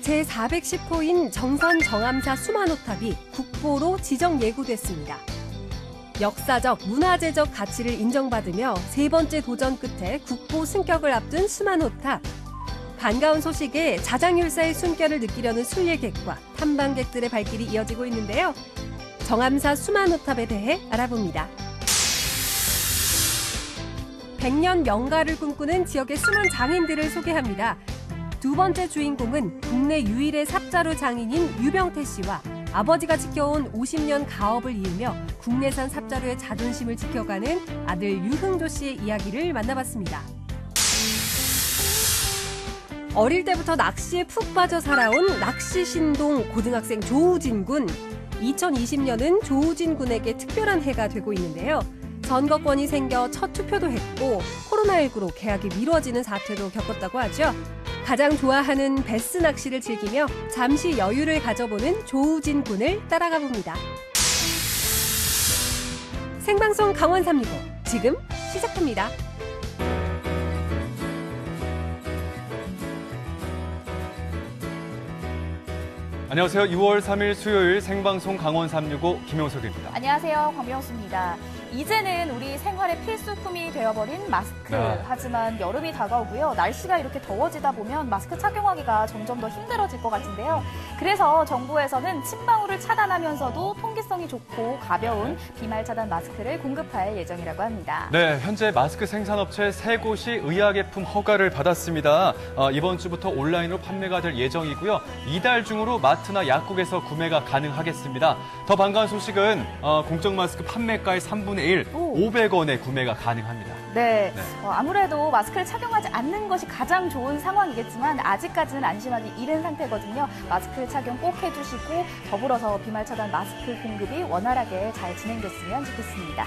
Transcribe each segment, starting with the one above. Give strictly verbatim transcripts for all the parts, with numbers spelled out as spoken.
제사백십 호인 정선 정암사 수만호탑이 국보로 지정 예고됐습니다. 역사적, 문화재적 가치를 인정받으며 세 번째 도전 끝에 국보 승격을 앞둔 수만호탑. 반가운 소식에 자장율사의 숨결을 느끼려는 순례객과 탐방객들의 발길이 이어지고 있는데요. 정암사 수만호탑에 대해 알아봅니다. 백년 명가를 꿈꾸는 지역의 숨은 장인들을 소개합니다. 두 번째 주인공은 국내 유일의 삽자루 장인인 유병태 씨와 아버지가 지켜온 오십 년 가업을 이으며 국내산 삽자루의 자존심을 지켜가는 아들 유흥조 씨의 이야기를 만나봤습니다. 어릴 때부터 낚시에 푹 빠져 살아온 낚시신동 고등학생 조우진 군. 이천이십 년은 조우진 군에게 특별한 해가 되고 있는데요. 선거권이 생겨 첫 투표도 했고 코로나십구로 계약이 미뤄지는 사태도 겪었다고 하죠. 가장 좋아하는 베스 낚시를 즐기며 잠시 여유를 가져보는 조우진 군을 따라가 봅니다. 생방송 강원 삼육오 지금 시작합니다. 안녕하세요. 유월 삼일 수요일 생방송 강원 삼육오 김용석입니다. 안녕하세요. 광명수입니다. 이제는 우리 생활의 필수품이 되어버린 마스크. 네. 하지만 여름이 다가오고요. 날씨가 이렇게 더워지다 보면 마스크 착용하기가 점점 더 힘들어질 것 같은데요. 그래서 정부에서는 침방울을 차단하면서도 통기성이 좋고 가벼운 비말 차단 마스크를 공급할 예정이라고 합니다. 네, 현재 마스크 생산업체 세 곳이 의약예품 허가를 받았습니다. 어, 이번 주부터 온라인으로 판매가 될 예정이고요. 이달 중으로 마트나 약국에서 구매가 가능하겠습니다. 더 반가운 소식은 어, 공적 마스크 판매가의 삼분의 일, 오. 오백 원에 구매가 가능합니다. 네, 네. 어, 아무래도 마스크를 착용하지 않는 것이 가장 좋은 상황이겠지만 아직까지는 안심하기 이른 상태거든요. 마스크 착용 꼭 해주시고 더불어서 비말 차단 마스크 공급이 원활하게 잘 진행됐으면 좋겠습니다.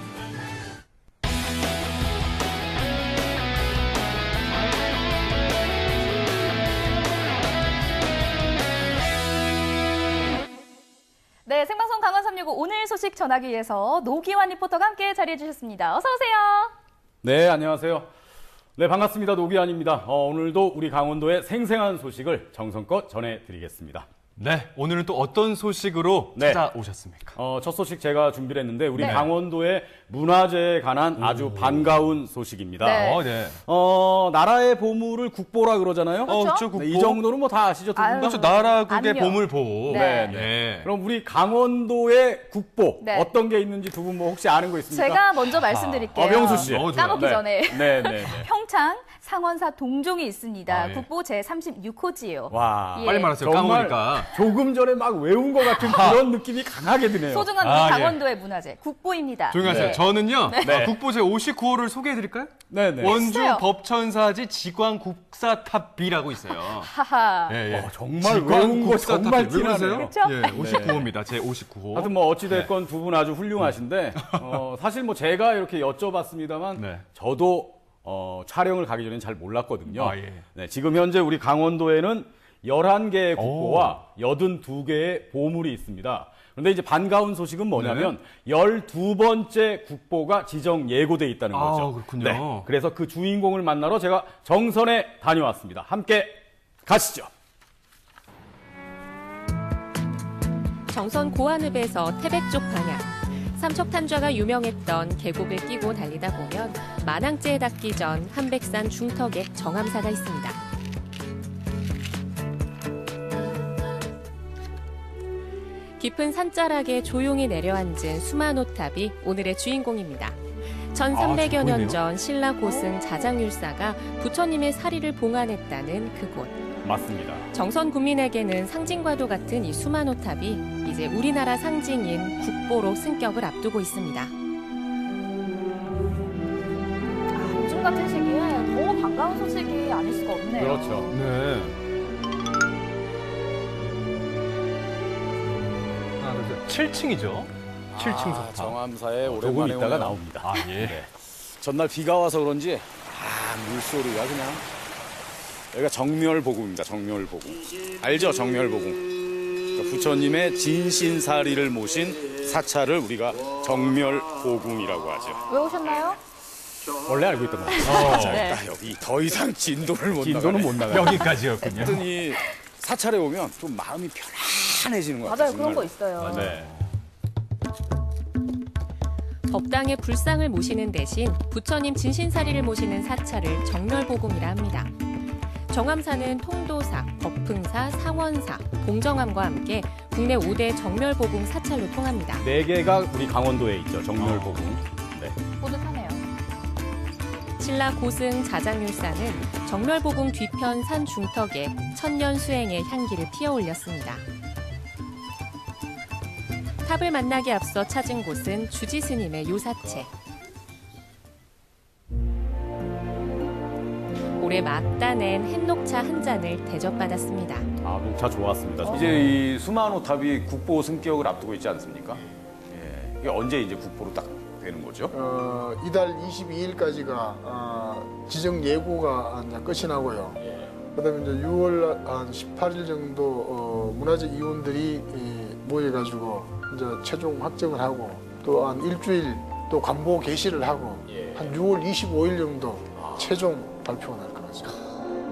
네, 생방송 강원 삼육오 오늘 소식 전하기 위해서 노기환 리포터가 함께 자리해 주셨습니다. 어서 오세요. 네, 안녕하세요. 네, 반갑습니다. 노기환입니다. 어, 오늘도 우리 강원도의 생생한 소식을 정성껏 전해드리겠습니다. 네, 오늘은 또 어떤 소식으로 네. 찾아오셨습니까? 어, 첫 소식 제가 준비를 했는데 우리 네. 강원도의 문화재에 관한 아주 반가운 소식입니다. 네. 어, 네. 어, 나라의 보물을 국보라 그러잖아요. 그렇죠? 어, 그렇죠, 국보. 네, 이 정도는 뭐 다 아시죠? 두 분? 아유. 그렇죠, 나라국의 암요. 보물보. 네. 네. 그럼 우리 강원도의 국보 네. 어떤 게 있는지 두 분 뭐 혹시 아는 거 있습니까? 제가 먼저 말씀드릴게요. 어, 명수 씨. 어, 좋아요. 까먹기 네. 전에. 네, 네, 네. 평창 상원사 동종이 있습니다. 아, 예. 국보 제삼십육 호지요. 와, 예. 빨리 말하세요. 정말 까먹으니까. 조금 전에 막 외운 것 같은 그런 느낌이 강하게 드네요. 소중한 우리 아, 예. 강원도의 문화재 국보입니다. 조용히 하세요. 예. 저는요, 네. 아, 국보 제오십구 호를 소개해드릴까요? 네네. 원주 했어요. 법천사지 지광국사탑 B라고 있어요. 하하. 예, 예. 어, 정말 외운 거 정말 모르세요? 티나네요. 그쵸? 예, 오십구 호입니다. 제 오십구 호. 하여튼 뭐 어찌됐건 두 분 아주 훌륭하신데 어, 사실 뭐 제가 이렇게 여쭤봤습니다만 네. 저도 어, 촬영을 가기 전에는 잘 몰랐거든요. 아, 예. 네, 지금 현재 우리 강원도에는 열한 개의 국보와 팔십이 개의 보물이 있습니다. 그런데 이제 반가운 소식은 뭐냐면 네. 열두 번째 국보가 지정 예고돼 있다는 아, 거죠. 그렇군요. 네, 그래서 그 주인공을 만나러 제가 정선에 다녀왔습니다. 함께 가시죠. 정선 고안읍에서 태백 쪽 방향. 삼척탄좌가 유명했던 계곡을 끼고 달리다 보면 만항제에 닿기 전 한백산 중턱에 정암사가 있습니다. 깊은 산자락에 조용히 내려앉은 수만호탑이 오늘의 주인공입니다. 천삼백여 아, 년 전 신라 고승 자장율사가 부처님의 사리를 봉안했다는 그곳. 맞습니다. 정선 국민에게는 상징과도 같은 이 수만호탑이 이제 우리나라 상징인 국보로 승격을 앞두고 있습니다. 아, 요즘 같은 시기에 더 반가운 소식이 아닐 수가 없네요. 그렇죠. 네. 하나, 둘, 셋. 칠 층이죠. 칠 층 아, 석탑. 정암사에 조금 오랜만에 있다가 오네요. 나옵니다. 아, 예. 네. 전날 비가 와서 그런지 아, 물소리가 그냥 여기가 정멸보궁입니다. 정멸보궁. 알죠? 정멸보궁. 그러니까 부처님의 진신사리를 모신 사찰을 우리가 정멸보궁이라고 하죠. 왜 오셨나요? 원래 알고 있던 거예요. 어. 자, 네. 일단 여기 더 이상 진도를 못 진도는 나가네. 못 나가. 여기까지였군요. 했더니 사찰에 오면 좀 마음이 편안해지는 것 같아요. 맞아요. 그런 거 있어요. 네. 법당에 불상을 모시는 대신 부처님 진신사리를 모시는 사찰을 정렬복음이라 합니다. 정암사는 통도사, 법흥사, 상원사, 봉정암과 함께 국내 오 대 정멸복음 사찰로 통합니다. 네 개가 우리 강원도에 있죠. 정멸복음. 네. 뿌듯하네요. 신라 고승 자장률사는 정멸복음 뒤편 산 중턱에 천년 수행의 향기를 피어 올렸습니다. 탑을 만나기 앞서 찾은 곳은 주지스님의 요사체. 올해 막 따낸 햇녹차 한 잔을 대접받았습니다. 아, 녹차 좋았습니다. 어. 이제 이 수만호탑이 국보 승격을 앞두고 있지 않습니까? 예. 이게 언제 이제 국보로 딱 되는 거죠? 어, 이달 이십이일까지가 어, 지정 예고가 이제 끝이 나고요. 예. 그다음에 이제 유월 한 십팔일 정도 어, 문화재 이원들이 이, 모여가지고 이제 최종 확정을 하고 또 한 일주일 또 관보 게시를 하고 예. 한 유월 이십오일 정도 아. 최종 발표가 날 것 같습니다.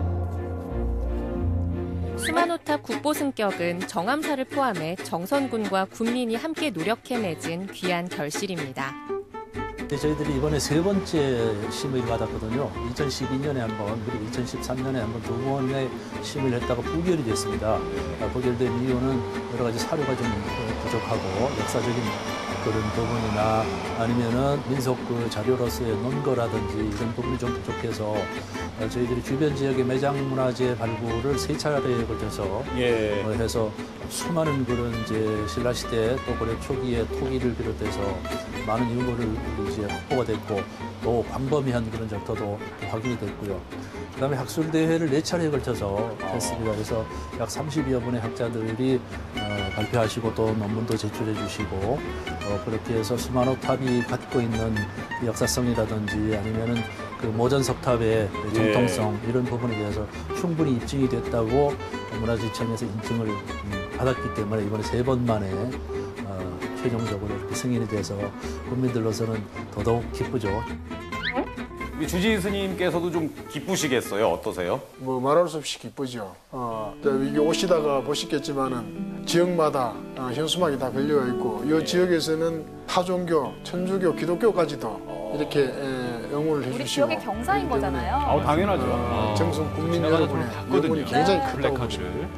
수만호탑 국보 승격은 정암사를 포함해 정선군과 군민이 함께 노력해 맺은 귀한 결실입니다. 네, 저희들이 이번에 세 번째 심의를 받았거든요. 이천십이년에 한 번, 그리고 이천십삼년에 한 번 두 번의 심의를 했다가 부결이 됐습니다. 아, 부결된 이유는 여러 가지 사료가 좀 부족하고 역사적인 그런 부분이나 아니면은 민속 그 자료로서의 논거라든지 이런 부분이 좀 부족해서 어, 저희들이 주변 지역의 매장 문화재 발굴을 세 차례에 걸쳐서 예. 어, 해서 수많은 그런 이제 신라시대 또 고려 초기의 토기를 비롯해서 많은 유물을 이제 확보가 됐고 또 광범위한 그런 적토도 확인이 됐고요. 그다음에 학술 대회를 네 차례에 걸쳐서 했습니다. 그래서 약 삼십여 분의 학자들이 어, 발표하시고 또 논문도 제출해 주시고 어, 그렇게 해서 수만호탑이 갖고 있는 역사성이라든지 아니면은 그 모전 석탑의 정통성 이런 부분에 대해서 충분히 입증이 됐다고 문화재청에서 인증을 음, 받았기 때문에 이번에 세 번 만에 어, 최종적으로 이렇게 승인이 돼서 국민들로서는 더더욱 기쁘죠. 우리 주지 스님께서도 좀 기쁘시겠어요? 어떠세요? 뭐 말할 수 없이 기쁘죠. 어, 이게 오시다가 보시겠지만은 지역마다 어, 현수막이 다 걸려 있고 이 지역에서는 타종교, 천주교, 기독교까지도 이렇게 에, 응원을 해주시고 우리 지역의 경사인 거잖아요. 아, 당연하죠. 어, 정성 국민 지나가다 여러분의 보면 봤거든요. 응원이 굉장히 네. 크다고 보시면 플래카드를.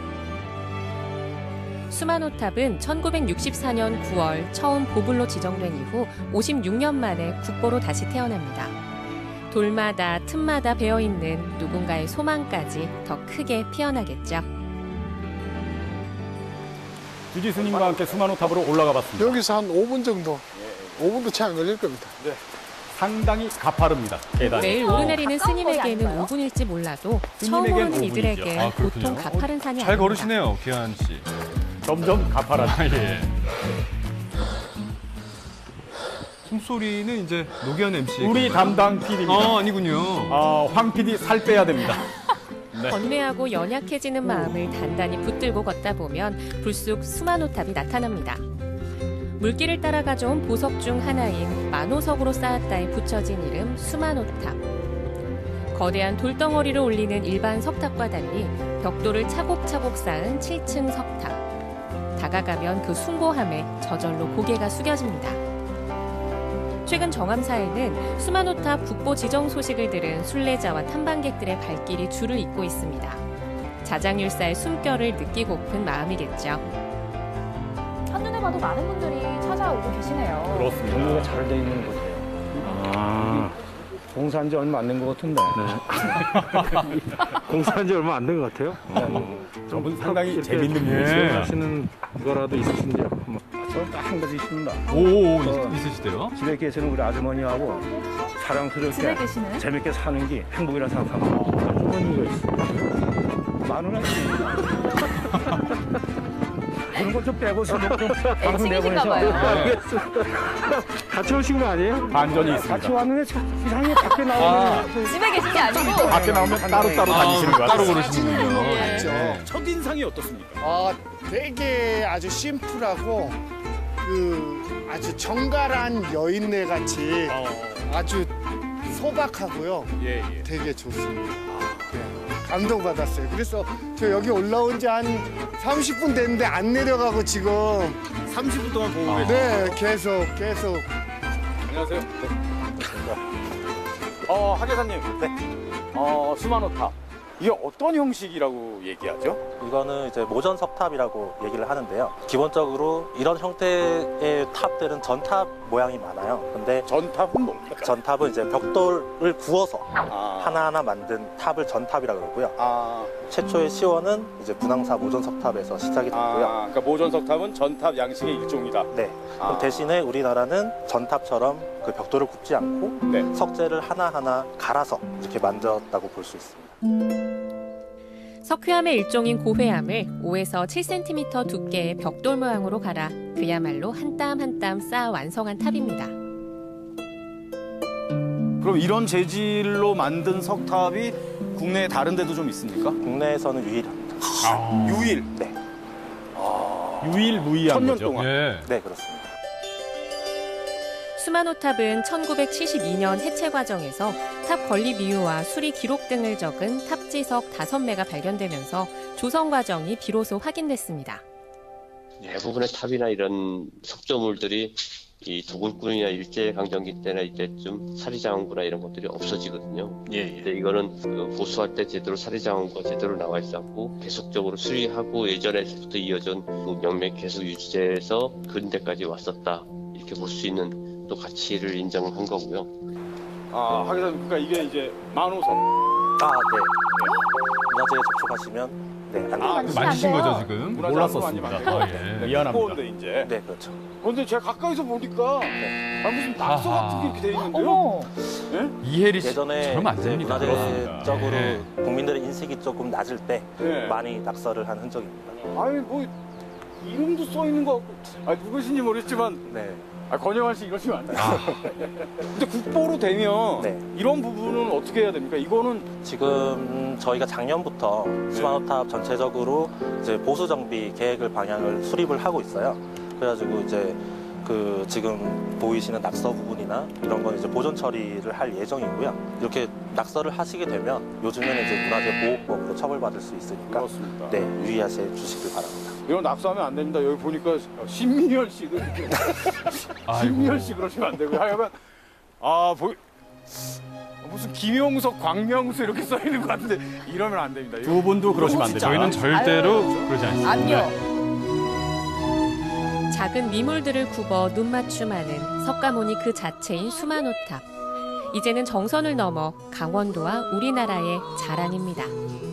수만호탑은 천구백육십사년 구월 처음 보불로 지정된 이후 오십육년 만에 국보로 다시 태어납니다. 돌마다 틈마다 배어있는 누군가의 소망까지 더 크게 피어나겠죠. 주지 스님과 함께 수만호탑으로 올라가 봤습니다. 여기서 한 오 분 정도, 오 분도 채 안 걸릴 겁니다. 상당히 가파릅니다. 계단이. 매일 오르내리는 가까운 거리 스님에게는 아닌가요? 오 분일지 몰라도 처음 스님에겐 오르는 오 분이죠. 이들에게 아, 그렇군요. 보통 가파른 산이 잘 아닙니다. 걸으시네요, 기한 씨. 점점 가파라다. 예. 숨소리는 이제 노기현 엠씨. 우리 담당 피디입니다. 어, 아니군요. 아, 황 피디 살 빼야 됩니다. 네. 번뇌하고 연약해지는 마음을 단단히 붙들고 걷다 보면 불쑥 수만호탑이 나타납니다. 물길을 따라 가져온 보석 중 하나인 만호석으로 쌓았다에 붙여진 이름 수만호탑. 거대한 돌덩어리를 올리는 일반 석탑과 달리 벽돌을 차곡차곡 쌓은 칠층 석탑. 다가가면 그 숭고함에 저절로 고개가 숙여집니다. 최근 정암사에는 수만호탑 국보 지정 소식을 들은 순례자와 탐방객들의 발길이 줄을 잇고 있습니다. 자장률사의 숨결을 느끼고픈 마음이겠죠. 한눈에 봐도 많은 분들이 찾아오고 계시네요. 그렇습니다. 정리가 잘 돼 있는 곳이에요. 아, 공사한 지 얼마 안 된 것 같은데. 공사한 지 얼마 안 된 것 같아요. 저분 상당히 이렇게 재밌는 예. 분이시네요. 하시는 거라도 있으신지요? 뭐, 저한 가지 있습니다. 오, 어. 있, 있으시대요? 집에 계시는 우리 아주머니하고 집에 사랑스럽게 계시는? 재밌게 사는 게 행복이라 생각합니다. 아주머니가 있어요. 마누라 있습니다. 그런 거 좀 빼고서 좀 방송 애칭이신가 내보내셔. 봐요. 같이 오신 거 아니에요? 반전이 같이 있습니다. 왔는데 참 이상하게 밖에 나오면 집에 계신 게 아니고 밖에 나오면 따로따로 다니시는 것 따로 같아요. 걸으시는군요. 네. 첫인상이 어떻습니까? 아, 되게 아주 심플하고 그 아주 정갈한 여인네 같이 아주 소박하고요. 예, 예. 되게 좋습니다. 네, 감동받았어요. 그래서 저 여기 올라온 지 한 삼십 분 됐는데 안 내려가고 지금 삼십 분 동안 보고 계세요. 네 계속 계속 안녕하세요. 네. 어, 하계사님. 네. 어, 수마노탑. 이게 어떤 형식이라고 얘기하죠? 이거는 이제 모전 석탑이라고 얘기를 하는데요. 기본적으로 이런 형태의 탑들은 전탑 모양이 많아요. 근데 전탑은 뭡니까? 전탑은 이제 벽돌을 구워서 아. 하나하나 만든 탑을 전탑이라고 그러고요. 아, 최초의 시원은 이제 분황사 모전 석탑에서 시작이 됐고요. 아, 그러니까 모전 석탑은 전탑 양식의 일종이다. 네. 아. 그럼 대신에 우리나라는 전탑처럼 그 벽돌을 굽지 않고 네. 석재를 하나하나 갈아서 이렇게 만들었다고 볼 수 있습니다. 석회암의 일종인 고회암을 오에서 칠 센티미터 두께의 벽돌 모양으로 갈아 그야말로 한 땀 한 땀 쌓아 완성한 탑입니다. 그럼 이런 재질로 만든 석탑이 국내에 다른 데도 좀 있습니까? 국내에서는 유일합니다. 아, 유일. 네. 유일무이한 천년 거죠. 동안. 예. 네, 그렇습니다. 수마노탑은 천구백칠십이 년 해체 과정에서 탑 건립 이유와 수리 기록 등을 적은 탑지석 다섯 매가 발견되면서 조성 과정이 비로소 확인됐습니다. 대부분의 탑이나 이런 석조물들이 이 도굴꾼이나 일제강점기 때나 이때쯤 사리장원구나 이런 것들이 없어지거든요. 예, 예. 근데 이거는 그 보수할 때 제대로 사리장원구가 제대로 나와 있었고 계속적으로 수리하고 예전에부터 이어진 그 명맥 계속 유지돼서 근대까지 왔었다. 이렇게 볼 수 있는 또 가치를 인정한 거고요. 아, 하계사님, 그러니까 이게 이제 만호석. 아, 네. 문화재에 접촉하시면 네, 안 됩니다. 아, 만지신 거죠, 지금? 몰랐었습니다. 아, 예. 미안합니다. 무거운데 이제. 네, 그렇죠. 근데 제가 가까이서 보니까 아, 무슨 낙서 아하. 같은 게 이렇게 돼 있는데요? 어머. 이혜리 씨, 예전에 저러면 안 이제 됩니다. 문화재적으로 예. 국민들의 인식이 조금 낮을 때 네. 많이 낙서를 한 흔적입니다. 아니, 뭐 이름도 써 있는 거 같고, 아, 누구신지 모르겠지만, 네. 아, 권영환 씨 이러시면 안 돼요. 근데 국보로 되면 네. 이런 부분은 어떻게 해야 됩니까? 이거는 지금 저희가 작년부터 수마노탑 전체적으로 이제 보수 정비 계획을 방향을 수립을 하고 있어요. 그래가지고 이제 그 지금 보이시는 낙서 부분이나 이런 건 이제 보존 처리를 할 예정이고요. 이렇게 낙서를 하시게 되면 요즘에는 이제 문화재 보호법으로 처벌받을 수 있으니까 그렇습니다. 네, 유의하셔 주시길 바랍니다. 이런 낙서하면 안 됩니다. 여기 보니까 신민열 씨도 이렇게 신민열 씨 그러시면 안 되고요. 하여간 아, 보 무슨 김용석, 광명수 이렇게 써 있는 것 같은데 이러면 안 됩니다. 두 분도 그러시면 안 됩니다. 저희는 절대로 아유, 그러지 않습니다. 안녕. 작은 미물들을 굽어 눈맞춤하는 석가모니 그 자체인 수마노탑. 이제는 정선을 넘어 강원도와 우리나라의 자랑입니다.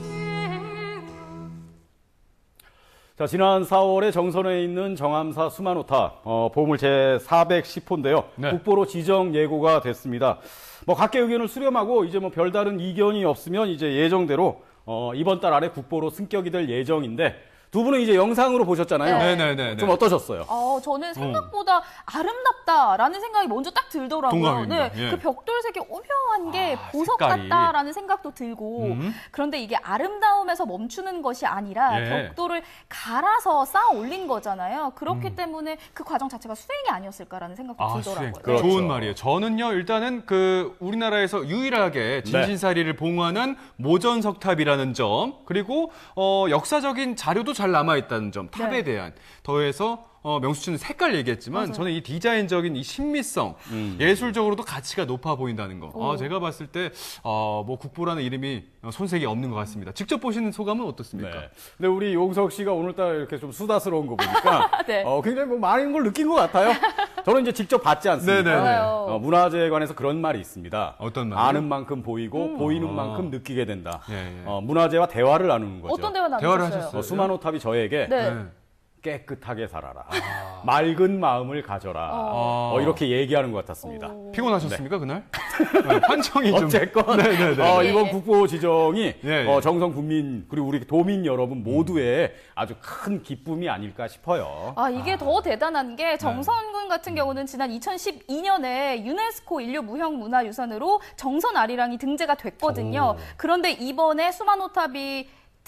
자, 지난 사월에 정선에 있는 정암사 수마노탑 어, 보물 제사백십 호인데요. 네. 국보로 지정 예고가 됐습니다. 뭐 각계 의견을 수렴하고 이제 뭐 별다른 이견이 없으면 이제 예정대로 어, 이번 달 안에 국보로 승격이 될 예정인데 두 분은 이제 영상으로 보셨잖아요. 네. 네네네. 좀 어떠셨어요? 어, 저는 생각보다 아름답다라는 생각이 먼저 딱 들더라고요. 동감입니다. 네, 예. 그 벽돌색이 오묘한 게 아, 보석 색깔이. 같다라는 생각도 들고 음. 그런데 이게 아름다움에서 멈추는 것이 아니라 예. 벽돌을 갈아서 쌓아 올린 거잖아요. 그렇기 음. 때문에 그 과정 자체가 수행이 아니었을까라는 생각도 아, 들더라고요. 수행. 그렇죠. 좋은 말이에요. 저는요, 일단은 그 우리나라에서 유일하게 진신사리를 봉헌한 모전석탑이라는 점, 그리고 어, 역사적인 자료도 잘 남아있다는 점, 탑에 네. 대한 더해서 어, 명수 씨는 색깔 얘기했지만 맞아요. 저는 이 디자인적인 이 신미성, 음. 예술적으로도 가치가 높아 보인다는 거. 오. 아, 제가 봤을 때 어, 뭐 국보라는 이름이 손색이 없는 것 같습니다. 직접 보시는 소감은 어떻습니까? 네. 근데 우리 용석 씨가 오늘따라 이렇게 좀 수다스러운 거 보니까 네. 어, 굉장히 뭐 많은 걸 느낀 것 같아요. 저는 이제 직접 봤지 않습니까? 네네네. 맞아요. 어, 문화재에 관해서 그런 말이 있습니다. 어떤 말이요? 아는 만큼 보이고 보이는 아. 만큼 느끼게 된다. 예, 예. 어, 문화재와 대화를 나누는 거죠. 어떤 대화 대화를 나누셨어요? 하셨어요? 어, 수마노탑이 저에게 네. 네. 깨끗하게 살아라. 맑은 마음을 가져라. 어. 어, 이렇게 얘기하는 것 같았습니다. 오. 피곤하셨습니까, 그날? 네, 환청이 좀. 어쨌건 네네네. 어, 예. 이번 국보 지정이 예, 예. 어, 정성 국민 그리고 우리 도민 여러분 모두의 아주 큰 기쁨이 아닐까 싶어요. 아, 이게 더 대단한 게 정선군 같은 경우는 지난 이천십이 년에 유네스코 인류 무형 문화유산으로 정선 아리랑이 등재가 됐거든요. 그런데 이번에 수마노탑이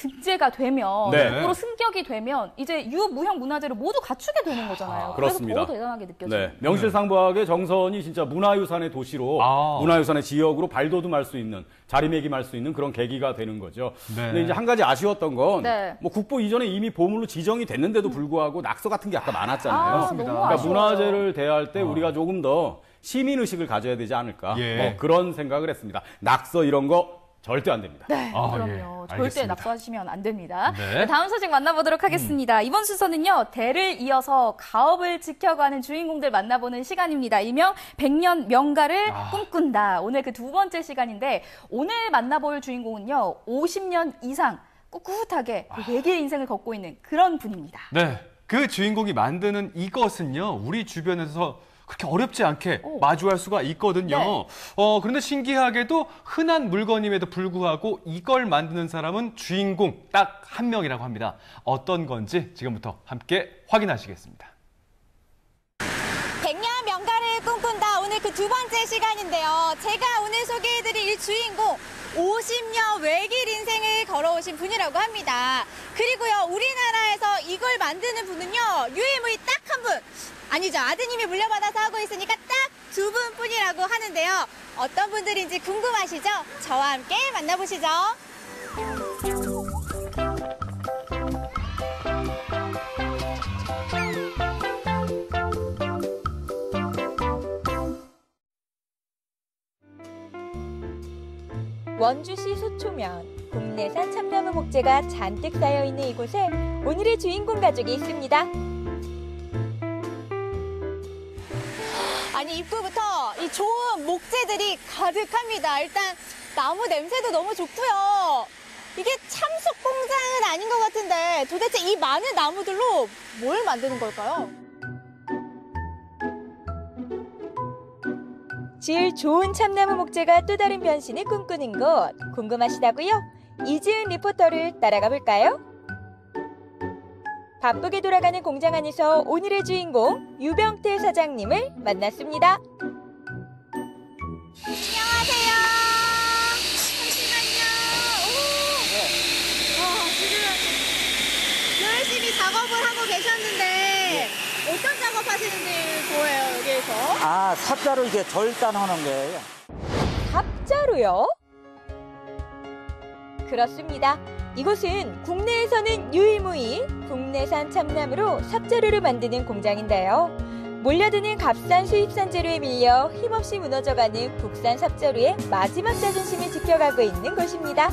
등재가 되면, 네. 국보로 승격이 되면 이제 유무형 문화재를 모두 갖추게 되는 거잖아요. 아, 그렇습니다. 그래서 더 대단하게 느껴져요. 네, 명실상부하게 정선이 진짜 문화유산의 도시로 아. 문화유산의 지역으로 발돋움할 수 있는 자리매김할 수 있는 그런 계기가 되는 거죠. 네. 근데 이제 한 가지 아쉬웠던 건 네. 뭐 국보 이전에 이미 보물로 지정이 됐는데도 불구하고 낙서 같은 게 아까 많았잖아요. 아, 너무 그러니까 아쉬워요. 문화재를 대할 때 어. 우리가 조금 더 시민 의식을 가져야 되지 않을까 예. 뭐 그런 생각을 했습니다. 낙서 이런 거 절대 안 됩니다. 네, 아, 그럼요. 예, 절대 알겠습니다. 낙서하시면 안 됩니다. 네. 네, 다음 소식 만나보도록 하겠습니다. 음. 이번 순서는요, 대를 이어서 가업을 지켜가는 주인공들 만나보는 시간입니다. 일명 백년 명가를 아. 꿈꾼다. 오늘 그 두 번째 시간인데, 오늘 만나볼 주인공은요, 오십 년 이상 꿋꿋하게 외길 인생을 걷고 있는 그런 분입니다. 네, 그 주인공이 만드는 이것은요, 우리 주변에서 그렇게 어렵지 않게 오. 마주할 수가 있거든요. 네. 어, 그런데 신기하게도 흔한 물건임에도 불구하고 이걸 만드는 사람은 주인공 딱 한 명이라고 합니다. 어떤 건지 지금부터 함께 확인하시겠습니다. 백년 명가를 꿈꾼다. 오늘 그 두 번째 시간인데요. 제가 오늘 소개해드릴 이 주인공, 오십 년 외길 인생을 걸어오신 분이라고 합니다. 그리고요, 우리나라에서 이걸 만드는 분은요, 유일무이 딱 한 분. 아니죠. 아드님이 물려받아서 하고 있으니까 딱 두 분뿐이라고 하는데요. 어떤 분들인지 궁금하시죠? 저와 함께 만나보시죠. 원주시 소초면, 국내산 참나무 목재가 잔뜩 쌓여있는 이곳에 오늘의 주인공 가족이 있습니다. 아니, 입구부터 이 좋은 목재들이 가득합니다. 일단 나무 냄새도 너무 좋고요. 이게 참석 공장은 아닌 것 같은데 도대체 이 많은 나무들로 뭘 만드는 걸까요? 질 좋은 참나무 목재가 또 다른 변신을 꿈꾸는 곳 궁금하시다고요? 이지은 리포터를 따라가 볼까요? 바쁘게 돌아가는 공장 안에서 오늘의 주인공 유병태 사장님을 만났습니다. 안녕하세요. 잠시만요. 오. 와, 지금 열심히 작업을 하고 계셨는데 어떤 작업 하시는지 보여요, 여기에서? 아, 삽자로 이게 절단하는 거예요. 삽자루요? 그렇습니다. 이곳은 국내에서는 유일무이 국내산 참나무로 삽자루를 만드는 공장인데요. 몰려드는 값싼 수입산 재료에 밀려 힘없이 무너져가는 국산 삽자루의 마지막 자존심을 지켜가고 있는 곳입니다.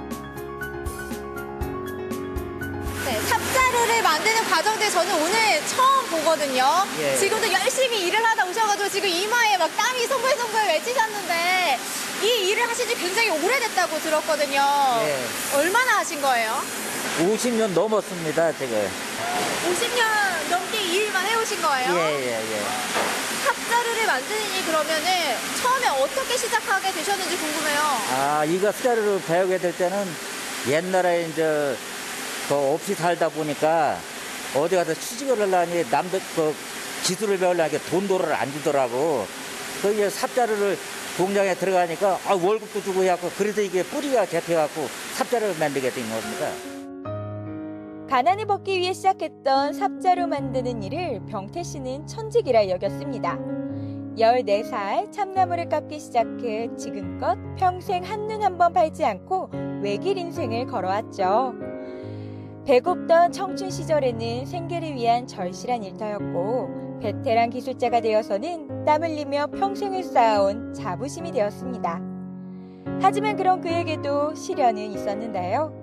네, 삽자루를 만드는 과정들 저는 오늘 처음 보거든요. 예. 지금도 열심히 일을 하다 오셔가지고 지금 이마에 막 땀이 송글송글 맺히셨는데 이 일을 하신 지 굉장히 오래됐다고 들었거든요. 예. 얼마나 하신 거예요? 오십 년 넘었습니다, 제가. 오십 년 넘게 이 일만 해오신 거예요? 예, 예, 예. 삽자루를 만드는 일 그러면은 처음에 어떻게 시작하게 되셨는지 궁금해요. 아, 이거 삽자루를 배우게 될 때는 옛날에 이제 그 없이 살다 보니까 어디 가서 취직을 하려니 남들 그 기술을 배우려니 돈도를 안 주더라고. 그 이제 삽자루를 공장에 들어가니까 아, 월급도 주고 해갖고 그래서 이게 뿌리가 잡혀갖고 삽자루를 만들게 된 겁니다. 가난을 벗기 위해 시작했던 삽자루 만드는 일을 병태 씨는 천직이라 여겼습니다. 열네 살 참나무를 깎기 시작해 지금껏 평생 한눈 한 번 팔지 않고 외길 인생을 걸어왔죠. 배고프던 청춘 시절에는 생계를 위한 절실한 일터였고 베테랑 기술자가 되어서는 땀 흘리며 평생을 쌓아온 자부심이 되었습니다. 하지만 그런 그에게도 시련은 있었는데요.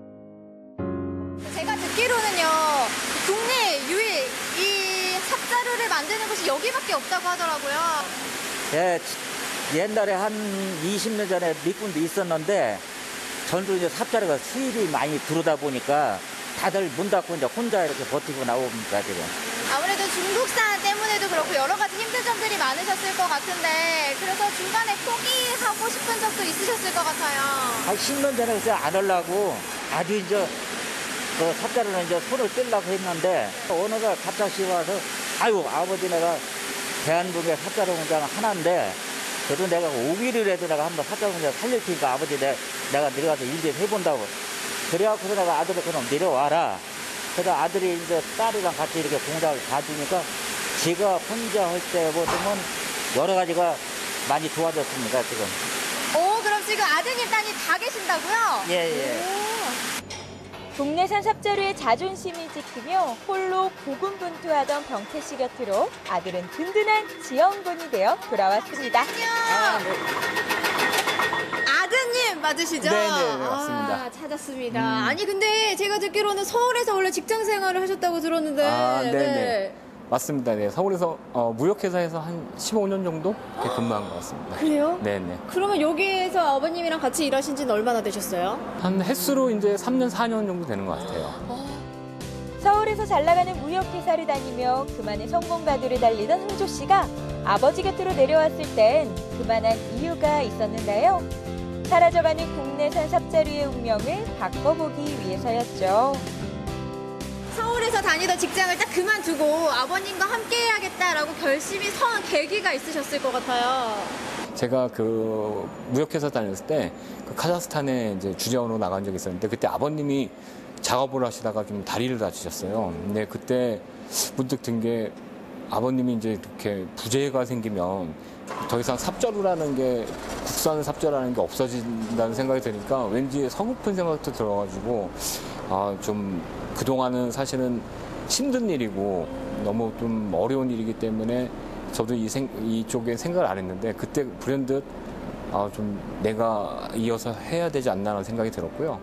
제가 듣기로는요, 국내 유일 이 삽자루를 만드는 곳이 여기밖에 없다고 하더라고요. 예, 옛날에 한 이십 년 전에 몇 군데 있었는데 전주 이제 삽자루가 수입이 많이 들어오다 보니까 다들 문 닫고 이제 혼자 이렇게 버티고 나옵니다, 지금. 아무래도 중국산 때문에도 그렇고 여러 가지 힘든 점들이 많으셨을 것 같은데 그래서 중간에 포기하고 싶은 적도 있으셨을 것 같아요. 한 십 년 전에 그래서 안 하려고 아주 이제 그 삽자루는 이제 손을 떼려고 했는데 어느 날 갑자기 와서 아유 아버지 내가 대한민국의 삽자루 공장 하나인데 그래도 내가 오기를 해도 내가 한번 삽자루 공장 살릴 테니까 아버지 내가, 내가 내려가서 일 좀 해본다고 그래갖고서 내가 아들을 그럼 내려와라. 그래서 아들이 이제 딸이랑 같이 이렇게 공장을 봐주니까 제가 혼자 할 때보다는 여러 가지가 많이 좋아졌습니다, 지금. 오, 그럼 지금 아드님, 따님 다 계신다고요? 예, 예. 국내산 삽자루의 자존심을 지키며 홀로 고군분투하던 병태 씨 곁으로 아들은 든든한 지원군이 되어 돌아왔습니다. 안녕. 아드님 맞으시죠? 네네, 맞습니다. 아, 찾았습니다. 음. 아니 근데 제가 듣기로는 서울에서 원래 직장 생활을 하셨다고 들었는데. 아, 네네. 맞습니다. 네, 서울에서 어, 무역회사에서 한 십오 년 정도 이렇게 근무한 것 같습니다. 그래요? 네네. 그러면 여기에서 아버님이랑 같이 일하신 지는 얼마나 되셨어요? 한 횟수로 이제 삼 년, 사 년 정도 되는 것 같아요. 서울에서 잘 나가는 무역회사를 다니며 그만의 성공가도를 달리던 흥조 씨가 아버지 곁으로 내려왔을 땐 그만한 이유가 있었는데요. 사라져가는 국내산 삽자루의 운명을 바꿔보기 위해서였죠. 서울에서 다니던 직장을 딱 그만두고 아버님과 함께 해야겠다라고 결심이 선 계기가 있으셨을 것 같아요. 제가 그 무역회사 다녔을 때 그 카자흐스탄에 이제 주재원으로 나간 적이 있었는데 그때 아버님이 작업을 하시다가 좀 다리를 다치셨어요. 근데 그때 문득 든 게 아버님이 이제 이렇게 부재가 생기면 더 이상 삽자루라는 게 국산 삽자루라는 게 없어진다는 생각이 드니까 왠지 서글픈 생각도 들어가지고 아, 좀 그동안은 사실은 힘든 일이고 너무 좀 어려운 일이기 때문에 저도 이 생, 이쪽에 생각을 안 했는데 그때 불현듯 아, 좀 내가 이어서 해야 되지 않나라는 생각이 들었고요.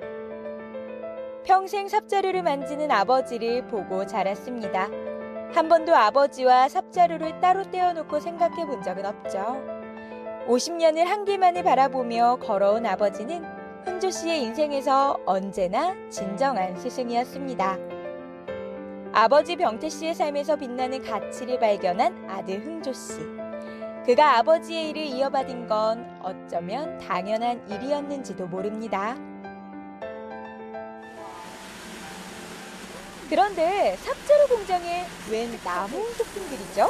평생 삽자루를 만지는 아버지를 보고 자랐습니다. 한 번도 아버지와 삽자루를 따로 떼어놓고 생각해 본 적은 없죠. 오십 년을 한 길만을 바라보며 걸어온 아버지는 흥조 씨의 인생에서 언제나 진정한 스승이었습니다. 아버지 병태 씨의 삶에서 빛나는 가치를 발견한 아들 흥조 씨. 그가 아버지의 일을 이어받은 건 어쩌면 당연한 일이었는지도 모릅니다. 그런데 삽자루 공장에 웬 나무 소품들이죠?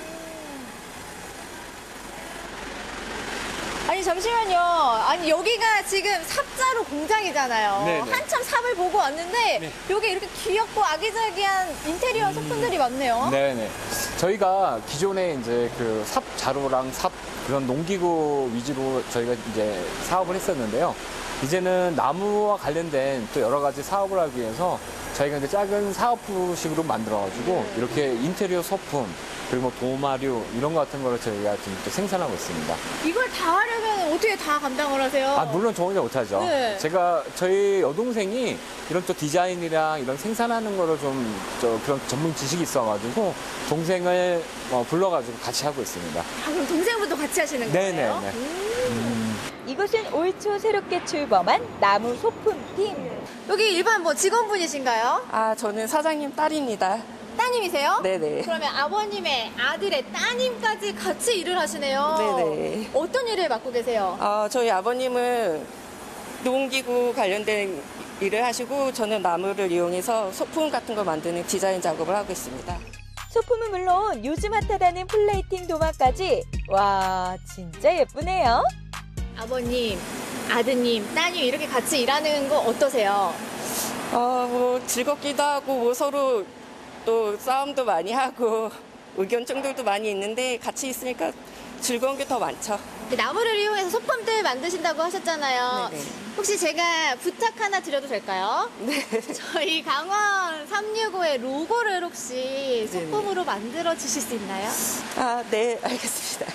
아니 잠시만요. 아니 여기가 지금 삽자루 공장이잖아요. 네네. 한참 삽을 보고 왔는데 네. 여기 이렇게 귀엽고 아기자기한 인테리어 소품들이 많네요. 네네. 저희가 기존에 이제 그 삽 자루랑 삽 그런 농기구 위주로 저희가 이제 사업을 했었는데요. 이제는 나무와 관련된 또 여러 가지 사업을 하기 위해서 저희가 이제 작은 사업부식으로 만들어가지고 이렇게 인테리어 소품 그리고 뭐 도마류 이런 것 같은 거를 저희가 지금 또 생산하고 있습니다. 이걸 다 하려면 어떻게 다 감당을 하세요? 아, 물론 저 혼자 못하죠. 네. 제가 저희 여동생이 이런 또 디자인이랑 이런 생산하는 거를 좀 저 그런 전문 지식이 있어가지고 동생을 어, 불러가지고 같이 하고 있습니다. 아, 그럼 동생분도 같이 하시는 거예요? 네네네. 음. 이곳은 올 초 새롭게 출범한 나무 소품팀. 여기 일반 뭐 직원분이신가요? 아, 저는 사장님 딸입니다. 따님이세요? 네네. 그러면 아버님의 아들의 따님까지 같이 일을 하시네요. 네네. 어떤 일을 맡고 계세요? 어, 저희 아버님은 농기구 관련된 일을 하시고 저는 나무를 이용해서 소품 같은 거 만드는 디자인 작업을 하고 있습니다. 소품은 물론 요즘 핫하다는 플레이팅 도마까지. 와, 진짜 예쁘네요. 아버님, 아드님, 따님 이렇게 같이 일하는 거 어떠세요? 어, 뭐 즐겁기도 하고 뭐 서로 또 싸움도 많이 하고 의견 충돌도 많이 있는데 같이 있으니까 즐거운 게 더 많죠. 나무를 이용해서 소품들 만드신다고 하셨잖아요. 네네. 혹시 제가 부탁 하나 드려도 될까요? 네. 저희 강원 삼육오의 로고를 혹시 소품으로 만들어 주실 수 있나요? 아, 네, 알겠습니다.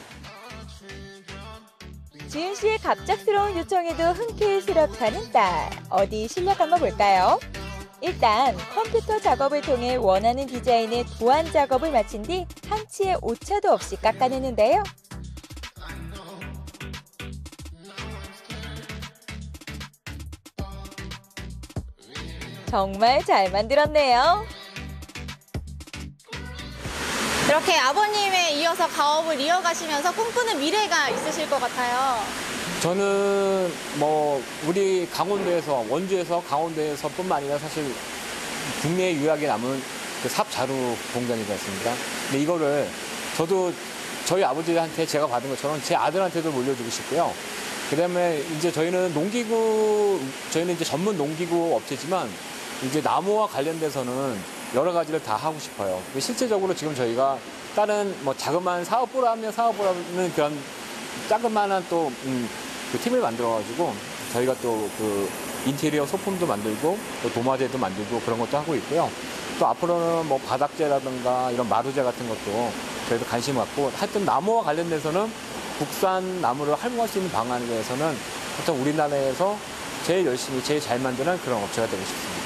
지은 씨의 갑작스러운 요청에도 흔쾌스럽다는 딸. 어디 실력 한번 볼까요? 일단 컴퓨터 작업을 통해 원하는 디자인의 도안 작업을 마친 뒤 한치의 오차도 없이 깎아내는데요. 정말 잘 만들었네요. 이렇게 아버님에 이어서 가업을 이어가시면서 꿈꾸는 미래가 있으실 것 같아요. 저는 뭐 우리 강원도에서 원주에서 강원도에서뿐만 아니라 사실 국내에 유일하게 남은 그 삽자루 공장이지 않습니까? 근데 이거를 저도 저희 아버지한테 제가 받은 것처럼 제 아들한테도 물려주고 싶고요. 그다음에 이제 저희는 농기구, 저희는 이제 전문 농기구 업체지만 이제 나무와 관련돼서는 여러 가지를 다 하고 싶어요. 실제적으로 지금 저희가 다른 뭐 자그마한 사업부로 하면 사업부로 하는 그런 자그마한 또 음, 그 팀을 만들어가지고 저희가 또 그 인테리어 소품도 만들고 또 도마제도 만들고 그런 것도 하고 있고요. 또 앞으로는 뭐 바닥재라든가 이런 마루재 같은 것도 저희도 관심 갖고 하여튼 나무와 관련돼서는 국산 나무를 활용할 수 있는 방안에 대해서는 하여튼 우리나라에서 제일 열심히 제일 잘 만드는 그런 업체가 되고 싶습니다.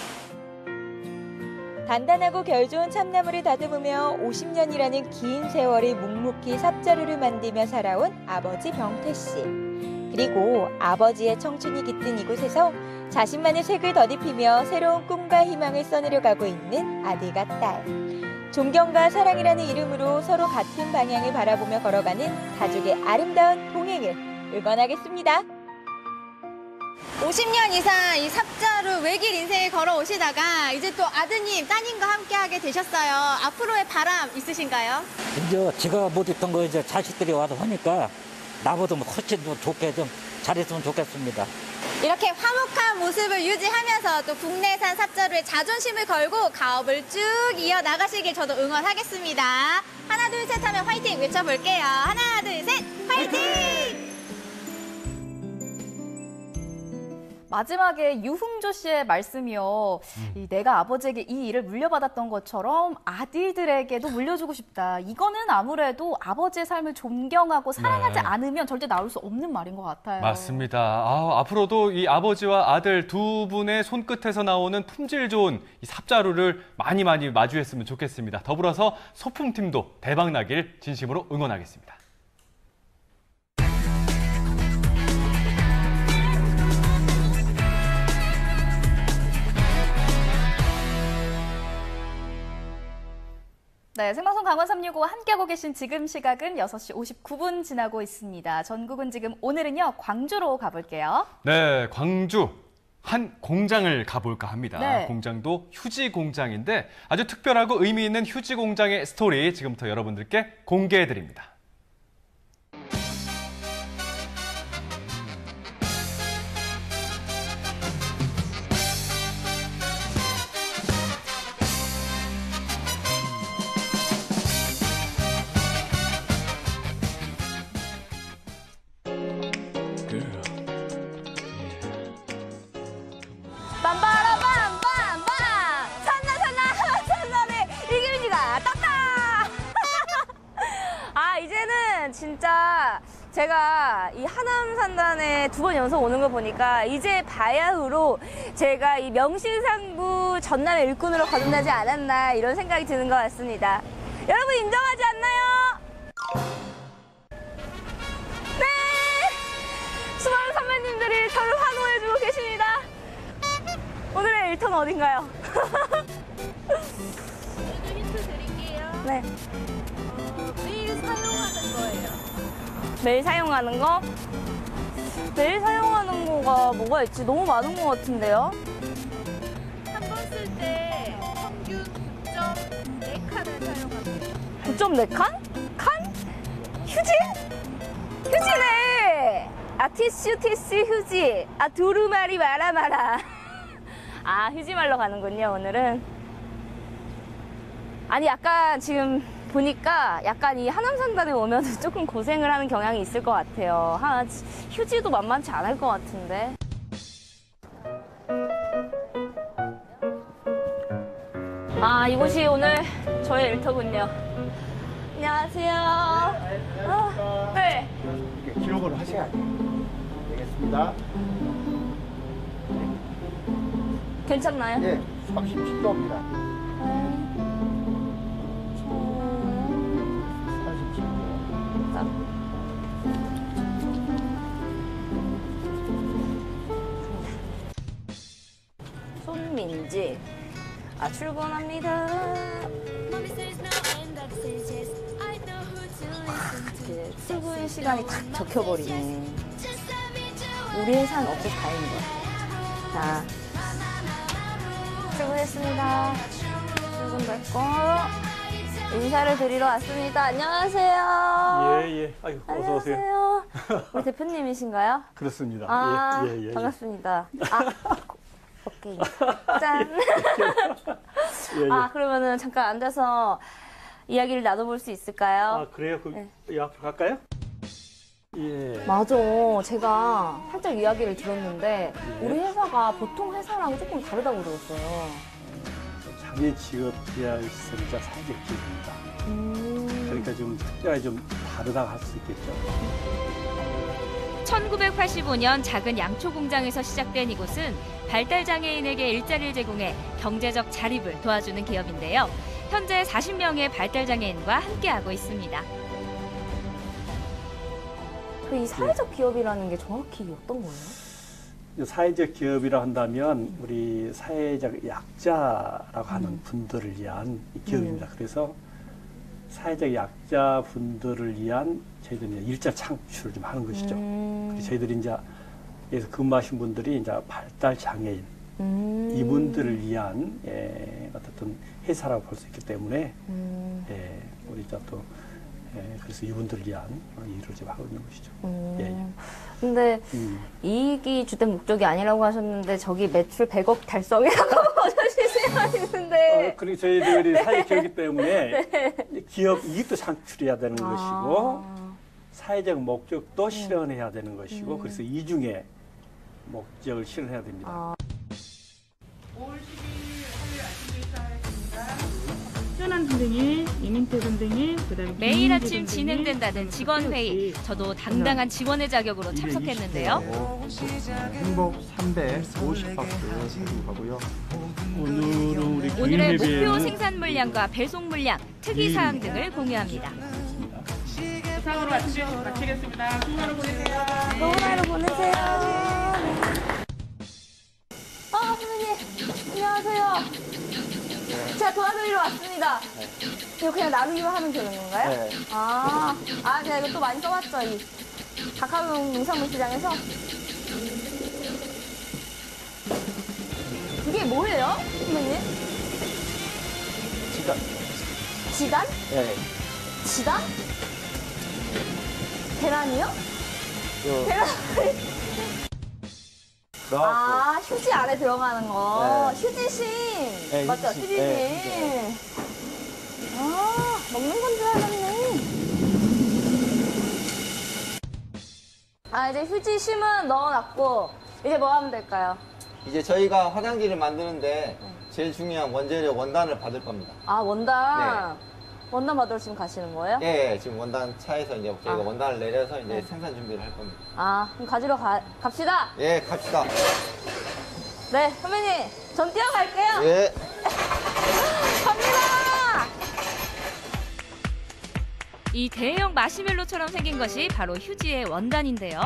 단단하고 결 좋은 참나무를 다듬으며 오십 년이라는 긴 세월이 묵묵히 삽자루를 만들며 살아온 아버지 병태 씨. 그리고 아버지의 청춘이 깃든 이곳에서 자신만의 색을 더딥히며 새로운 꿈과 희망을 써내려가고 있는 아들과 딸. 존경과 사랑이라는 이름으로 서로 같은 방향을 바라보며 걸어가는 가족의 아름다운 동행을 응원하겠습니다. 오십 년 이상 이 삽자루 외길 인생을 걸어오시다가 이제 또 아드님, 따님과 함께하게 되셨어요. 앞으로의 바람 있으신가요? 이제 제가 못했던 거 이제 자식들이 와서 하니까 나보다 뭐 훨씬 더 좋게 좀 잘했으면 좋겠습니다. 이렇게 화목한 모습을 유지하면서 또 국내산 삽자루의 자존심을 걸고 가업을 쭉 이어나가시길 저도 응원하겠습니다. 하나, 둘, 셋 하면 화이팅 외쳐볼게요. 하나, 둘, 셋, 화이팅! 마지막에 유흥조 씨의 말씀이요. 음. 이 내가 아버지에게 이 일을 물려받았던 것처럼 아들들에게도 물려주고 싶다. 이거는 아무래도 아버지의 삶을 존경하고 사랑하지 네. 않으면 절대 나올 수 없는 말인 것 같아요. 맞습니다. 아, 앞으로도 이 아버지와 아들 두 분의 손끝에서 나오는 품질 좋은 이 삽자루를 많이 많이 마주했으면 좋겠습니다. 더불어서 소품팀도 대박나길 진심으로 응원하겠습니다. 네, 생방송 강원 삼육오와 함께하고 계신 지금 시각은 여섯 시 오십구 분 지나고 있습니다. 전국은 지금 오늘은요, 광주로 가볼게요. 네, 광주 한 공장을 가볼까 합니다. 네. 공장도 휴지 공장인데 아주 특별하고 의미 있는 휴지 공장의 스토리 지금부터 여러분들께 공개해드립니다. 빰빠라빰빰빰! 산나 산나 산나네 이깁니다. 떴다! 아, 이제는 진짜 제가 이 하남 산단에 두 번 연속 오는 거 보니까 이제 바야흐로 제가 이 명실상부 전남의 일꾼으로 거듭나지 않았나 이런 생각이 드는 것 같습니다. 여러분 인정하지 않나요? 네! 수많은 선배님들이 저를 환호해주고 계십니다. 오늘의 일 턴 어딘가요? 저도 힌트 드릴게요. 네. 어, 매일 사용하는 거예요. 매일 사용하는 거? 매일 사용하는 거가 뭐가 있지? 너무 많은 것 같은데요? 한 번 쓸 때 평균 구 점 사 칸을 사용합니다. 구 점 사 칸? 칸? 휴지? 휴지네! 아, 티슈, 티슈, 휴지. 아, 두루마리 마라 마라. 아, 휴지 말러 가는군요, 오늘은. 아니, 약간 지금 보니까 약간 이 하남 산단에 오면 조금 고생을 하는 경향이 있을 것 같아요. 하, 휴지도 만만치 않을 것 같은데. 아, 이곳이 오늘 저의 일터군요. 안녕하세요. 아, 네. 이렇게 기록을 하셔야 되겠습니다. 괜찮나요? 네, 삼십칠 도입니다. 삼십칠 도. 손민지. 아, 출근합니다. 이렇게 출근 시간이 딱 적혀버리네. 우리 회사는 없어서 다행인 것 같아요. 자, 출근했습니다. 출근 됐고, 인사를 드리러 왔습니다. 안녕하세요. 예, 예. 아이고, 어서 오세요. 안녕하세요. 우리 대표님이신가요? 그렇습니다. 아, 예, 예, 예. 반갑습니다. 아, 오케이. 짠. 예, 예. 아, 그러면은 잠깐 앉아서 이야기를 나눠볼 수 있을까요? 아, 그래요? 그, 네. 이 앞으로 갈까요? 예. 맞아. 제가 살짝 이야기를 들었는데 예. 우리 회사가 보통 회사랑 조금 다르다고 들었어요. 자기 직업이야 있으니까 사회적 기업입니다. 음. 그러니까 좀 특별히 좀 다르다고 할 수 있겠죠. 천구백팔십오 년 작은 양초 공장에서 시작된 이곳은 발달 장애인에게 일자리를 제공해 경제적 자립을 도와주는 기업인데요. 현재 사십 명의 발달 장애인과 함께하고 있습니다. 그 이 사회적 기업이라는 게 정확히 어떤 거예요? 사회적 기업이라 한다면 우리 사회적 약자라고 하는 음. 분들을 위한 기업입니다. 음. 그래서 사회적 약자 분들을 위한 저희들이 일자 창출을 좀 하는 것이죠. 음. 그리고 저희들이 이제 여기서 근무하신 분들이 이제 발달 장애인 음. 이분들을 위한 예, 어떤 회사라고 볼 수 있기 때문에 음. 예, 우리 이제 또 예, 그래서 이분들을 위한 일을 좀 하고 있는 것이죠. 음. 예, 예. 근데 음. 이익이 주된 목적이 아니라고 하셨는데 저기 매출 백억 달성이라고 써주시면 있는데. 어, 그리고 저희들이 사회 기업이기 때문에 네. 기업 이익도 창출해야 되는 아. 것이고 사회적 목적도 음. 실현해야 되는 것이고 음. 그래서 이중에 목적을 실현해야 됩니다. 아. 현안 선생님, 이민태 선생님, 그다음에 매일 아침 진행된다는 직원회의. 저도 당당한 직원의 자격으로 참석했는데요. 행복 삼백오십 박스 가지고 가고요. 오늘은 우리 오늘의 목표 생산 물량과 배송 물량, 특이 사항 등을 공유합니다. 이상으로 마치겠습니다. 좋은 하루 보내세요. 좋은 하루 보내세요. 아, 선생님, 안녕하세요. 제가 도와드리러 왔습니다. 네. 이거 그냥 나누기로 하면 되는 건가요? 네. 아, 아, 제가 이거 또 많이 써봤죠. 이 각하동 농산물 시장에서. 이게 뭐예요, 선생님? 지단. 지단? 네. 지단? 계란이요? 요. 계란. 아, 휴지 안에 들어가는 거. 네. 휴지심. 네, 맞죠? 휴지심. 휴지심. 네, 아, 먹는 건 줄 알았네. 아, 이제 휴지심은 넣어놨고, 이제 뭐 하면 될까요? 이제 저희가 화장지를 만드는데 제일 중요한 원재료 원단을 받을 겁니다. 아, 원단? 네. 원단 받으러 지금 가시는 거예요? 예, 네, 지금 원단 차에서 이제 저희가 아. 원단을 내려서 이제 네. 생산 준비를 할 겁니다. 아, 그럼 가지러 가, 갑시다. 예, 갑시다. 네, 선배님, 전 뛰어갈게요. 예. 갑니다! 이 대형 마시멜로처럼 생긴 것이 바로 휴지의 원단인데요.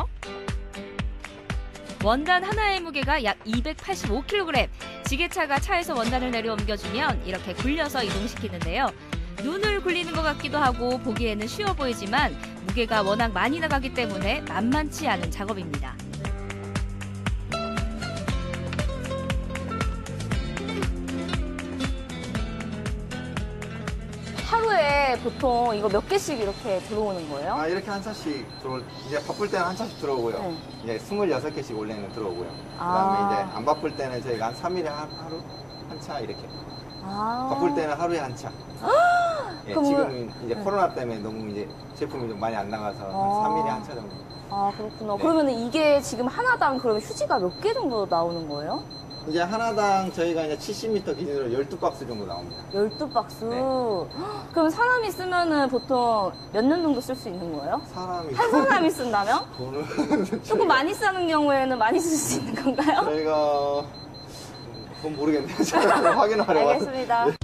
원단 하나의 무게가 약 이백팔십오 킬로그램. 지게차가 차에서 원단을 내려 옮겨주면 이렇게 굴려서 이동시키는데요. 눈을 굴리는 것 같기도 하고 보기에는 쉬워 보이지만 무게가 워낙 많이 나가기 때문에 만만치 않은 작업입니다. 하루에 보통 이거 몇 개씩 이렇게 들어오는 거예요? 아, 이렇게 한 차씩 들어올, 이제 바쁠 때는 한 차씩 들어오고요. 네. 이제 스물여섯 개씩 원래는 들어오고요. 아. 그 다음에 이제 안 바쁠 때는 저희가 한 삼 일에 한, 하루 한 차 이렇게. 아. 바쁠 때는 하루에 한 차. 예, 그럼 지금 이제 네. 코로나 때문에 너무 이제 제품이 좀 많이 안 나가서 아. 한 삼 일에 한 차 정도. 아, 그렇구나. 네. 그러면 이게 지금 하나당 그러면 휴지가 몇 개 정도 나오는 거예요? 이제 하나당 저희가 이제 칠십 미터 기준으로 열두 박스 정도 나옵니다. 열두 박스? 네. 그럼 사람이 쓰면은 보통 몇 년 정도 쓸 수 있는 거예요? 사람이. 한 사람이 쓴다면? 돈은. 조금 많이 쓰는 경우에는 많이 쓸 수 있는 건가요? 저희가. 그건 모르겠네요. 제가 확인하러 와서. 알겠습니다. 네.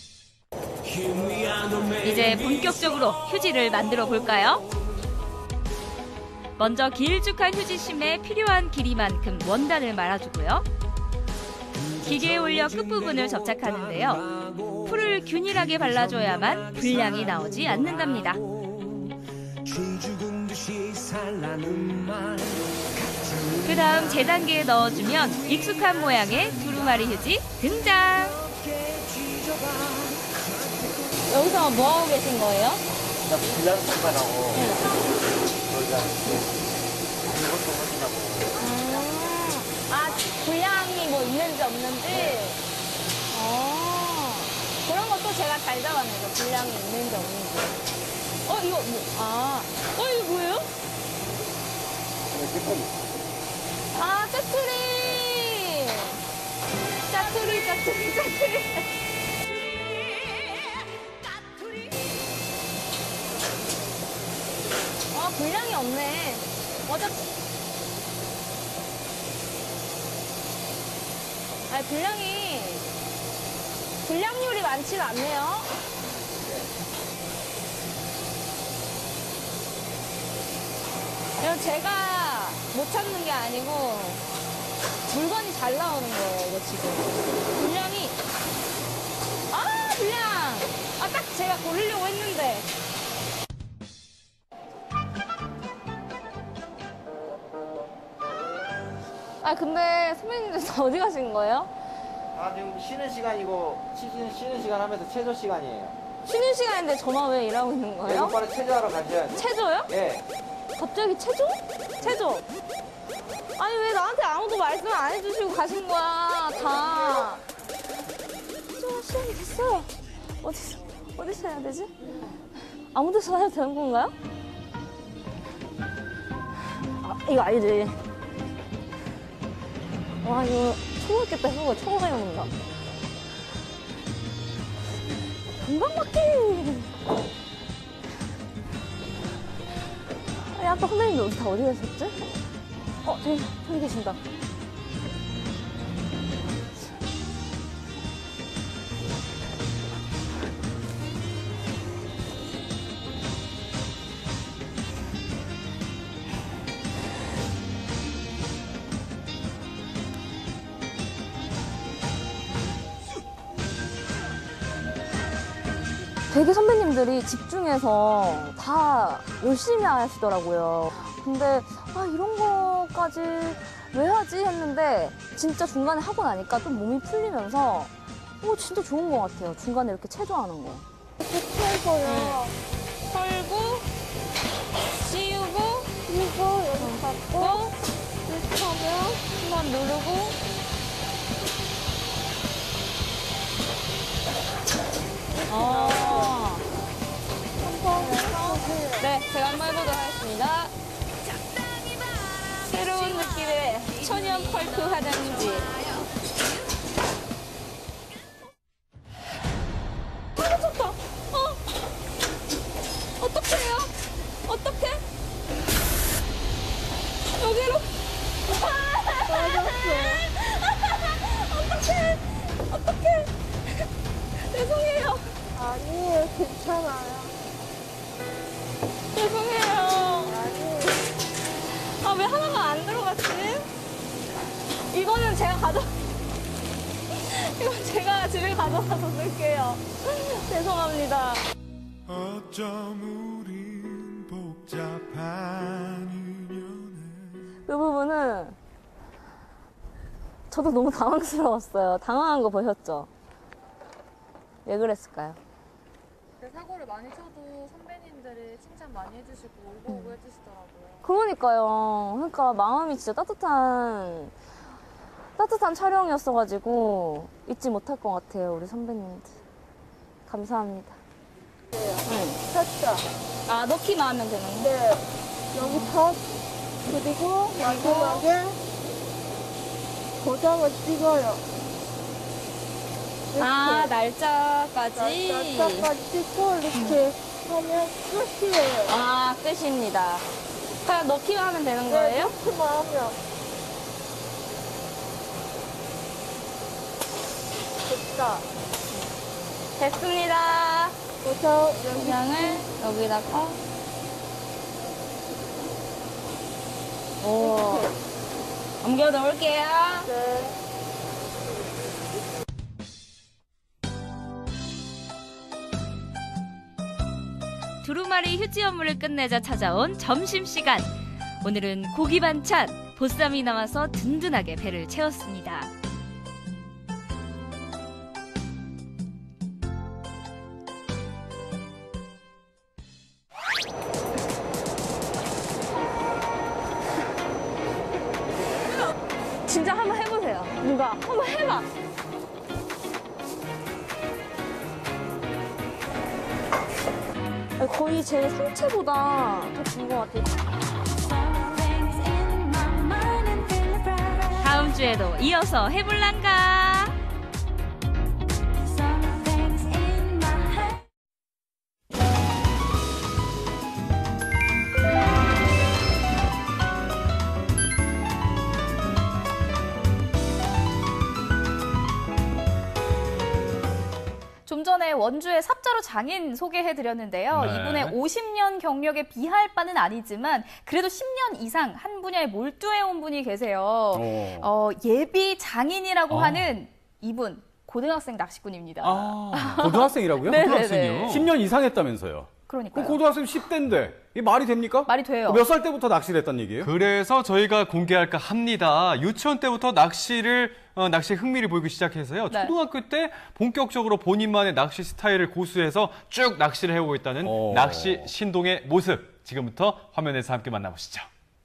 이제 본격적으로 휴지를 만들어 볼까요? 먼저 길쭉한 휴지심에 필요한 길이만큼 원단을 말아주고요. 기계에 올려 끝부분을 접착하는데요. 풀을 균일하게 발라줘야만 분량이 나오지 않는답니다. 그 다음 재단기에 넣어주면 익숙한 모양의 두루마리 휴지 등장! 여기서 뭐 하고 계신 거예요? 나 분량 수반하고 저희가 아무것도 확인하고. 음, 아, 분량이 뭐 있는지 없는지? 어, 그런 것도 제가 잘 잡아내죠. 분량이 있는지 없는지. 어, 이거 뭐, 아, 어, 이거 뭐예요? 아, 짜투리! 짜투리, 짜투리, 짜투리. 아, 분량이 없네. 어차피. 아, 분량이, 분량률이 많지는 않네요. 이거 제가 못 찾는 게 아니고, 물건이 잘 나오는 거예요, 이거 지금. 분량이. 아, 분량! 아, 딱 제가 고르려고 했는데. 아, 근데 선배님들 다 어디 가신 거예요? 아, 지금 쉬는 시간이고, 쉬는, 쉬는 시간 하면서 체조 시간이에요. 쉬는 시간인데 저만 왜 일하고 있는 거예요? 네, 빨리 체조하러 가셔야 돼요. 체조요? 예. 갑자기 체조? 체조? 아니, 왜 나한테 아무도 말씀을 안 해주시고 가신 거야, 다. 체조 시간이 됐어요. 어디서, 어디서 해야 되지? 아무 데서 해도 되는 건가요? 아, 이거 아니지. 와, 이거 초보했겠다 초보. 초보가 해먹는다. 금방 막히. 아니, 아까 선배님들 다 어디 가셨지? 어, 저기, 저기 계신다. 되게 선배님들이 집중해서 다 열심히 하시더라고요. 근데 아, 이런 거까지 왜 하지 했는데 진짜 중간에 하고 나니까 좀 몸이 풀리면서 오, 진짜 좋은 것 같아요. 중간에 이렇게 체조하는 거. 이렇게 털고요. 털고, 씌우고, 그리고 여기 잡고, 이렇게 하면 한번 누르고. 어. 네, 제가 한번 해보도록 하겠습니다. 새로운 느낌의 천연 펄크 화장지. 아, 좋다. 어. 어떡해요? 어떡해? 여기로. 어떡해. 어떡해. 죄송해요. 아니에요, 괜찮아요. 죄송해요. 아니에요. 아, 왜 하나가 안 들어갔지? 이거는 제가 가져, 이건 제가 집에 가져가서 쓸게요. 죄송합니다. 어쩜 우린 복잡한 인연을. 이 부분은 저도 너무 당황스러웠어요. 당황한 거 보셨죠? 왜 그랬을까요? 사고를 많이 쳐도 선배님들이 칭찬 많이 해주시고 오고 오고 해주시더라고요. 그러니까요. 그러니까 마음이 진짜 따뜻한 따뜻한 촬영이었어가지고 잊지 못할 것 같아요, 우리 선배님들. 감사합니다. 응. 됐죠? 아, 넣기만 하면 되는 거? 네. 여기 턱, 그리고 마지막에 도장을 찍어요. 아, 날짜까지? 날짜까지 찍고 이렇게 하면 끝이에요. 아, 끝입니다. 그냥 넣기만 하면 되는 거예요? 네, 넣기만 하면. 됐다. 됐습니다. 도장, 도장을 여기다가. 오. 옮겨 놓을게요. 네. 두루마리 휴지 업무를 끝내자 찾아온 점심시간. 오늘은 고기 반찬, 보쌈이 나와서 든든하게 배를 채웠습니다. 거야. 한번 해봐. 거의 제 상체보다 더 긴 것 같아요. 다음 주에도 이어서 해볼란가? 좀 전에 원주의 삽자루 장인 소개해드렸는데요. 네. 이분의 오십 년 경력에 비할 바는 아니지만 그래도 십 년 이상 한 분야에 몰두해온 분이 계세요. 어, 예비 장인이라고 어. 하는 이분, 고등학생 낚시꾼입니다. 아, 고등학생이라고요? 네네네. 고등학생이요? 십 년 이상 했다면서요? 그러니까요. 그럼 고등학생 십 대인데 이게 말이 됩니까? 말이 돼요. 몇 살 때부터 낚시를 했단 얘기예요? 그래서 저희가 공개할까 합니다. 유치원 때부터 낚시를 어, 낚시에 흥미를 보이기 시작해서요. 네. 초등학교 때 본격적으로 본인만의 낚시 스타일을 고수해서 쭉 낚시를 해오고 있다는 어. 낚시 신동의 모습. 지금부터 화면에서 함께 만나보시죠.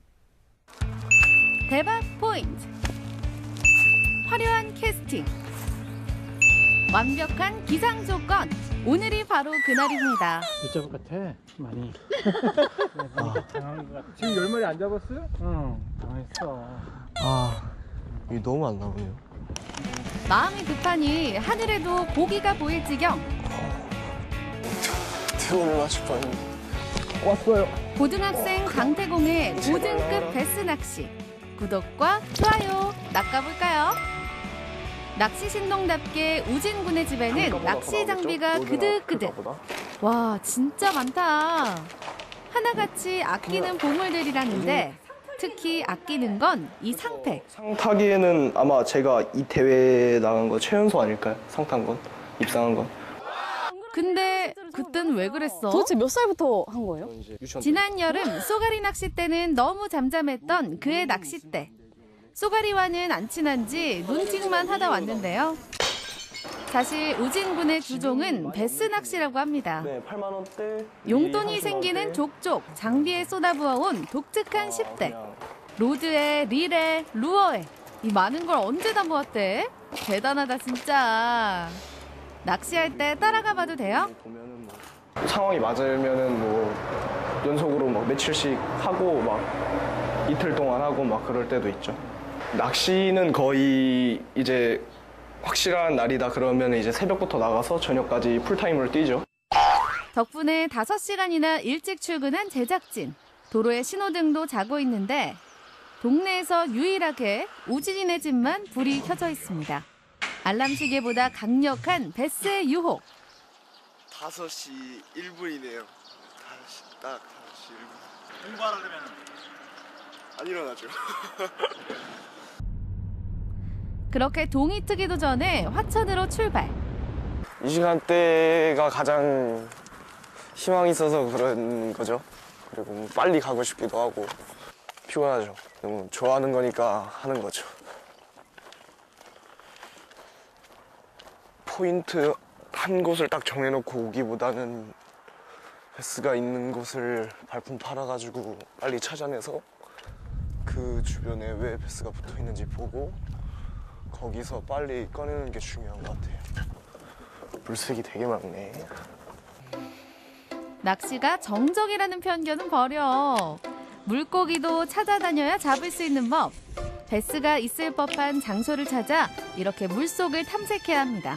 대박 포인트. 화려한 캐스팅. 완벽한 기상 조건. 오늘이 바로 그날입니다. 못 잡을 것 같아. 많이. 보니까 당한 것 같아. 지금 열 마리 안 잡았어요? 응, 당했어. 아, 이게 너무 안 나오네요. 마음이 급하니 하늘에도 고기가 보일 지경. 태우를 맞을 뻔했네. 왔어요. 고등학생 강태공의 고등급 베스 낚시. 구독과 좋아요 낚아볼까요? 낚시 신동답게 우진군의 집에는 낚시 장비가 그득그득. 와, 진짜 많다. 하나같이 아끼는 보물들이라는데 특히 아끼는 건 이 상패. 상 타기에는 아마 제가 이 대회 나간 거 최연소 아닐까요? 상 탄 건? 입상한 건? 근데 그땐 왜 그랬어? 도대체 몇 살부터 한 거예요? 지난 여름 쏘가리 낚시 때는 너무 잠잠했던 그의 낚싯대. 쏘가리와는 안 친한지 눈팅만 하다 왔는데요. 사실 우진군의 주종은 베스 낚시라고 합니다. 네, 팔만 원대. 용돈이 생기는 족족 장비에 쏟아부어온 독특한 십 대. 로드에 릴에 루어에 이 많은 걸 언제 다 모았대? 대단하다 진짜. 낚시할 때 따라가 봐도 돼요? 상황이 맞으면은 뭐 연속으로 막 며칠씩 하고 막 이틀 동안 하고 막 그럴 때도 있죠. 낚시는 거의 이제 확실한 날이다 그러면 이제 새벽부터 나가서 저녁까지 풀타임으로 뛰죠. 덕분에 다섯 시간이나 일찍 출근한 제작진. 도로에 신호등도 자고 있는데 동네에서 유일하게 우진이네 집만 불이 켜져 있습니다. 알람 시계보다 강력한 베스의 유혹. 다섯 시 일 분이네요. 다섯 시, 딱 다섯 시 일 분. 공부 안 하려면 안 일어나죠. 그렇게 동이 트기도 전에 화천으로 출발. 이 시간대가 가장 희망이 있어서 그런 거죠. 그리고 빨리 가고 싶기도 하고 피곤하죠. 너무 좋아하는 거니까 하는 거죠. 포인트 한 곳을 딱 정해놓고 오기보다는 베스가 있는 곳을 발품 팔아가지고 빨리 찾아내서 그 주변에 왜 베스가 붙어 있는지 보고 거기서 빨리 꺼내는 게 중요한 것 같아요. 물색이 되게 많네. 낚시가 정적이라는 편견은 버려. 물고기도 찾아다녀야 잡을 수 있는 법. 베스가 있을 법한 장소를 찾아 이렇게 물속을 탐색해야 합니다.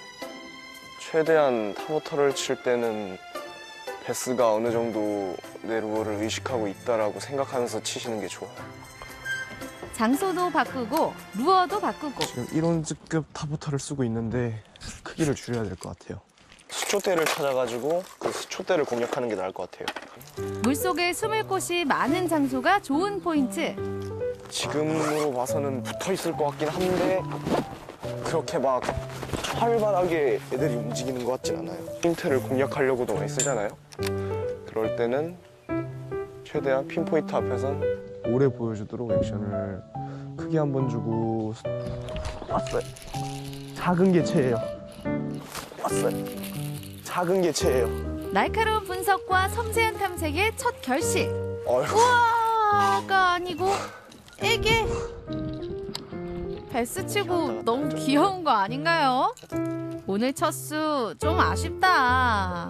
최대한 타워터를 칠 때는 베스가 어느 정도 내 루어를 의식하고 있다라고 생각하면서 치시는 게 좋아요. 장소도 바꾸고 루어도 바꾸고. 지금 일 혼즈급 타워터를 쓰고 있는데 크기를 줄여야 될 것 같아요. 수초대를 찾아가지고 그 수초대를 공략하는 게 나을 것 같아요. 물속에 숨을 곳이 많은 장소가 좋은 포인트. 지금으로 봐서는 붙어 있을 것 같긴 한데 그렇게 막 활발하게 애들이 움직이는 것 같진 않아요. 포인트를 공략하려고도 많이 쓰잖아요. 그럴 때는 최대한 핀포인트 앞에선 오래 보여주도록 액션을 크게 한번 주고. 왔어요. 작은 개체예요. 왔어요. 작은 개체예요. 날카로운 분석과 섬세한 탐색의 첫 결실. 어휴. 우와가 아니고 애게. 베스 치고 너무 귀여운 거 아닌가요? 오늘 첫 수 좀 아쉽다.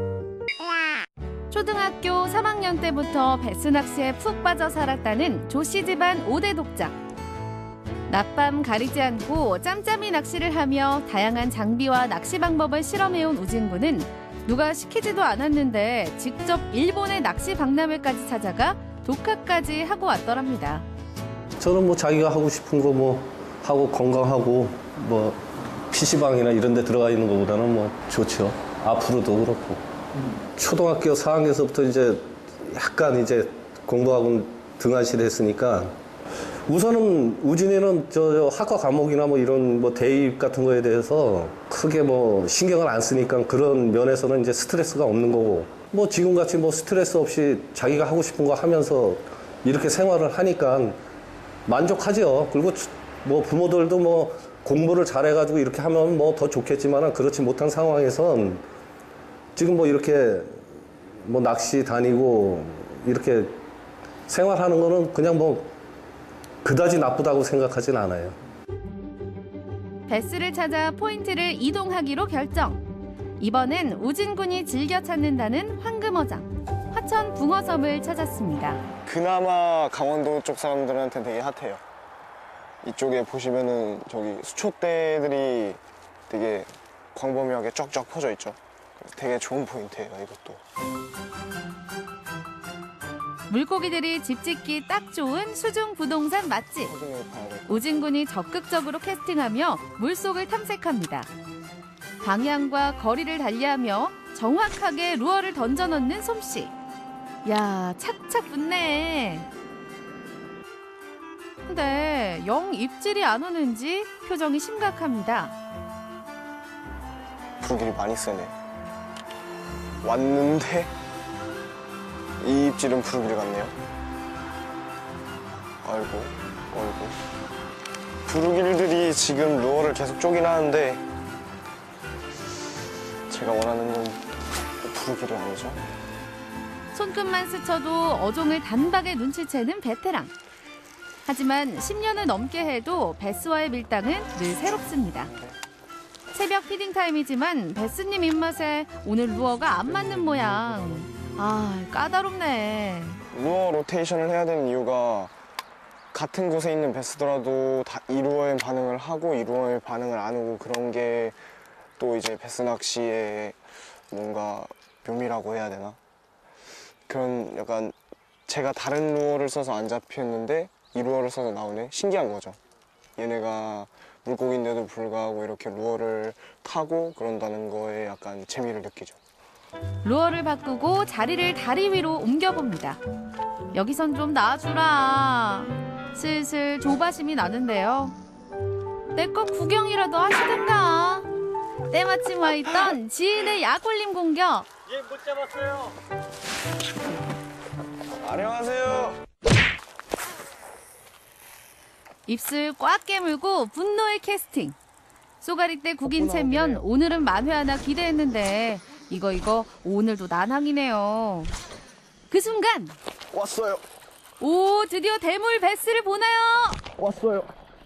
초등학교 삼 학년 때부터 베스 낚시에 푹 빠져 살았다는 조씨 집안 오 대 독자. 낮밤 가리지 않고 짬짬이 낚시를 하며 다양한 장비와 낚시 방법을 실험해온 우진군은 누가 시키지도 않았는데 직접 일본의 낚시 박람회까지 찾아가 독학까지 하고 왔더랍니다. 저는 뭐 자기가 하고 싶은 거 뭐 하고 건강하고 뭐 피시방이나 이런 데 들어가 있는 것보다는 뭐 좋죠. 앞으로도 그렇고. 초등학교 사 학년서부터 이제 약간 이제 공부하고 등한시를 했으니까 우선은 우진이는 저, 저 학과 과목이나 뭐 이런 뭐 대입 같은 거에 대해서 크게 뭐 신경을 안 쓰니까 그런 면에서는 이제 스트레스가 없는 거고 뭐 지금같이 뭐 스트레스 없이 자기가 하고 싶은 거 하면서 이렇게 생활을 하니까 만족하죠. 그리고 뭐 부모들도 뭐 공부를 잘해가지고 이렇게 하면 뭐 더 좋겠지만 그렇지 못한 상황에선 지금 뭐 이렇게 뭐 낚시 다니고 이렇게 생활하는 거는 그냥 뭐 그다지 나쁘다고 생각하진 않아요. 베스를 찾아 포인트를 이동하기로 결정. 이번엔 우진군이 즐겨 찾는다는 황금어장, 화천 붕어섬을 찾았습니다. 그나마 강원도 쪽 사람들한테 되게 핫해요. 이쪽에 보시면은 저기 수초대들이 되게 광범위하게 쫙쫙 퍼져 있죠. 그래서 되게 좋은 포인트예요, 이것도. 물고기들이 집 짓기 딱 좋은 수중 부동산 맛집. 우진군이 적극적으로 캐스팅하며 물속을 탐색합니다. 방향과 거리를 달리하며 정확하게 루어를 던져 넣는 솜씨. 야, 착착 붙네. 근데 영 입질이 안 오는지 표정이 심각합니다. 부르길이 많이 세네. 왔는데 이 입질은 부르길 같네요. 아이고, 아이고. 부르길들이 지금 루어를 계속 쪼긴 하는데 제가 원하는 건 부르길이 아니죠. 손끝만 스쳐도 어종을 단박에 눈치채는 베테랑. 하지만 십 년을 넘게 해도 베스와의 밀당은 늘 새롭습니다. 새벽 피딩 타임이지만 베스님 입맛에 오늘 루어가 안 맞는 모양. 아, 까다롭네. 루어 로테이션을 해야 되는 이유가 같은 곳에 있는 베스더라도 다 이 루어에 반응을 하고 이 루어에 반응을 안 하고 그런 게 또 이제 베스 낚시의 뭔가 묘미라고 해야 되나? 그런 약간 제가 다른 루어를 써서 안 잡혔는데 이 루어를 써서 나오네? 신기한 거죠. 얘네가 물고기인데도 불구하고 이렇게 루어를 타고 그런다는 거에 약간 재미를 느끼죠. 루어를 바꾸고 자리를 다리 위로 옮겨봅니다. 여기선 좀 놔주라. 슬슬 조바심이 나는데요. 내 거 구경이라도 하시든가. 때마침 와있던 지인의 약올림 공격. 얘 못 잡았어요. 안녕하세요. 입술 꽉 깨물고 분노의 캐스팅. 쏘가리 때 국인 챔면 오늘은 만회 하나 기대했는데 이거 이거 오늘도 난항이네요. 그 순간 왔어요. 오, 드디어 대물 베스를 보나요? 왔어요.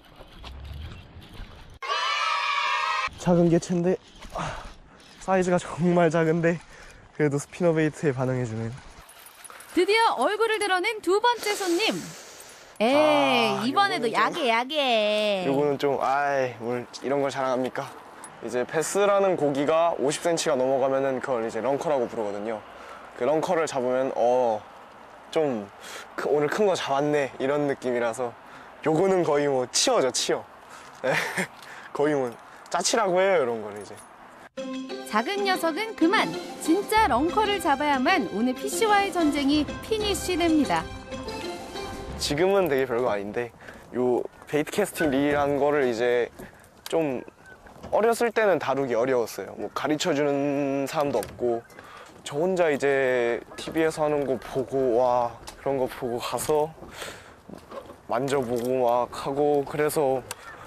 작은 개체인데 사이즈가 정말 작은데 그래도 스피너베이트에 반응해주네요. 드디어 얼굴을 드러낸 두 번째 손님. 에이, 아, 이번에도 야게 야게. 요거는 좀 아이 뭘 이런 걸 자랑합니까? 이제 베스라는 고기가 오십 센티미터가 넘어가면은 그걸 이제 런커라고 부르거든요. 그 런커를 잡으면 어 좀 오늘 큰 거 잡았네 이런 느낌이라서 요거는 거의 뭐 치어죠 치어. 네. 거의 뭐 짜치라고 해요 이런 거를 이제. 작은 녀석은 그만. 진짜 런커를 잡아야만 오늘 피씨와의 전쟁이 피니쉬 됩니다. 지금은 되게 별거 아닌데 요 베이트 캐스팅 릴이라는 거를 이제 좀 어렸을 때는 다루기 어려웠어요. 뭐 가르쳐주는 사람도 없고 저 혼자 이제 티비에서 하는 거 보고 와 그런 거 보고 가서 만져보고 막 하고 그래서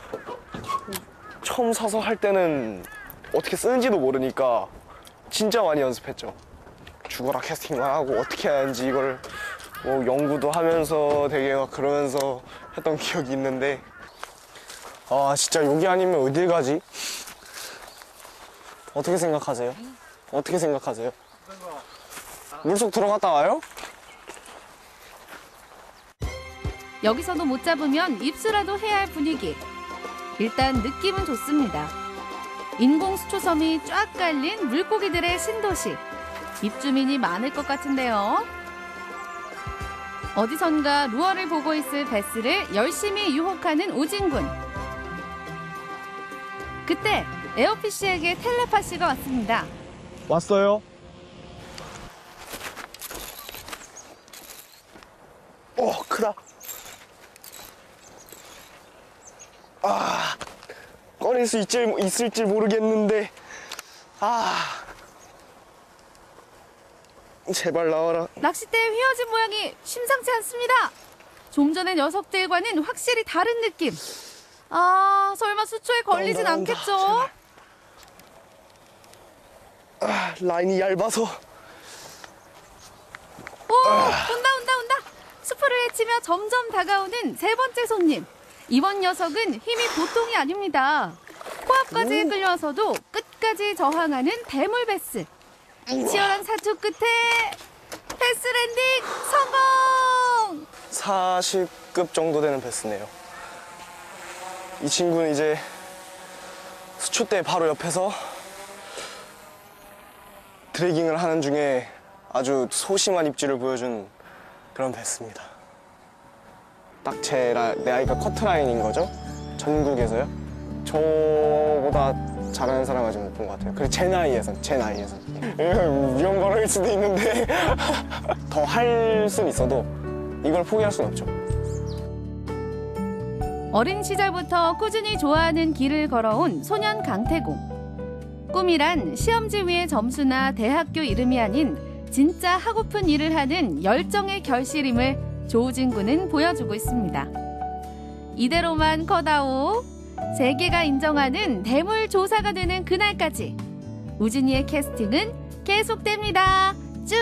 처음 사서 할 때는 어떻게 쓰는지도 모르니까 진짜 많이 연습했죠. 죽어라 캐스팅만 하고 어떻게 하는지 이걸 뭐 연구도 하면서 되게 막 그러면서 했던 기억이 있는데 아, 진짜 여기 아니면 어딜 가지? 어떻게 생각하세요? 어떻게 생각하세요? 물속 들어갔다 와요? 여기서도 못 잡으면 입수라도 해야 할 분위기. 일단 느낌은 좋습니다. 인공 수초섬이 쫙 깔린 물고기들의 신도시. 입주민이 많을 것 같은데요. 어디선가 루어를 보고 있을 베스를 열심히 유혹하는 우진군. 그때 에어피쉬에게 텔레파시가 왔습니다. 왔어요. 오, 크다. 아, 꺼낼 수 있지, 있을지 모르겠는데. 아, 제발 나와라. 낚싯대에 휘어진 모양이 심상치 않습니다. 좀 전의 녀석들과는 확실히 다른 느낌. 아, 설마 수초에 걸리진 나온다, 나온다. 않겠죠? 아, 라인이 얇아서. 오, 온다 온다 온다. 수풀을 헤치며 점점 다가오는 세 번째 손님. 이번 녀석은 힘이 보통이 아닙니다. 코앞까지 끌려와서도 끝까지 저항하는 대물 베스. 치열한 사투 끝에 베스 랜딩 성공! 사십 급 정도 되는 베스네요. 이 친구는 이제 수초대 바로 옆에서 드래깅을 하는 중에 아주 소심한 입질을 보여준 그런 베스입니다. 딱 제 내 아이가 커트라인인 거죠? 전국에서요? 저보다 잘하는 사람 아직 못 본 것 같아요. 그리고 제 나이에선, 제 나이에선. 위험 발언일 수도 있는데 더 할 수는 있어도 이걸 포기할 수는 없죠. 어린 시절부터 꾸준히 좋아하는 길을 걸어온 소년 강태공. 꿈이란 시험지 위의 점수나 대학교 이름이 아닌 진짜 하고픈 일을 하는 열정의 결실임을 조우진 군은 보여주고 있습니다. 이대로만 커다오. 세계가 인정하는 대물 조사가 되는 그날까지 우진이의 캐스팅은 계속됩니다. 쭉!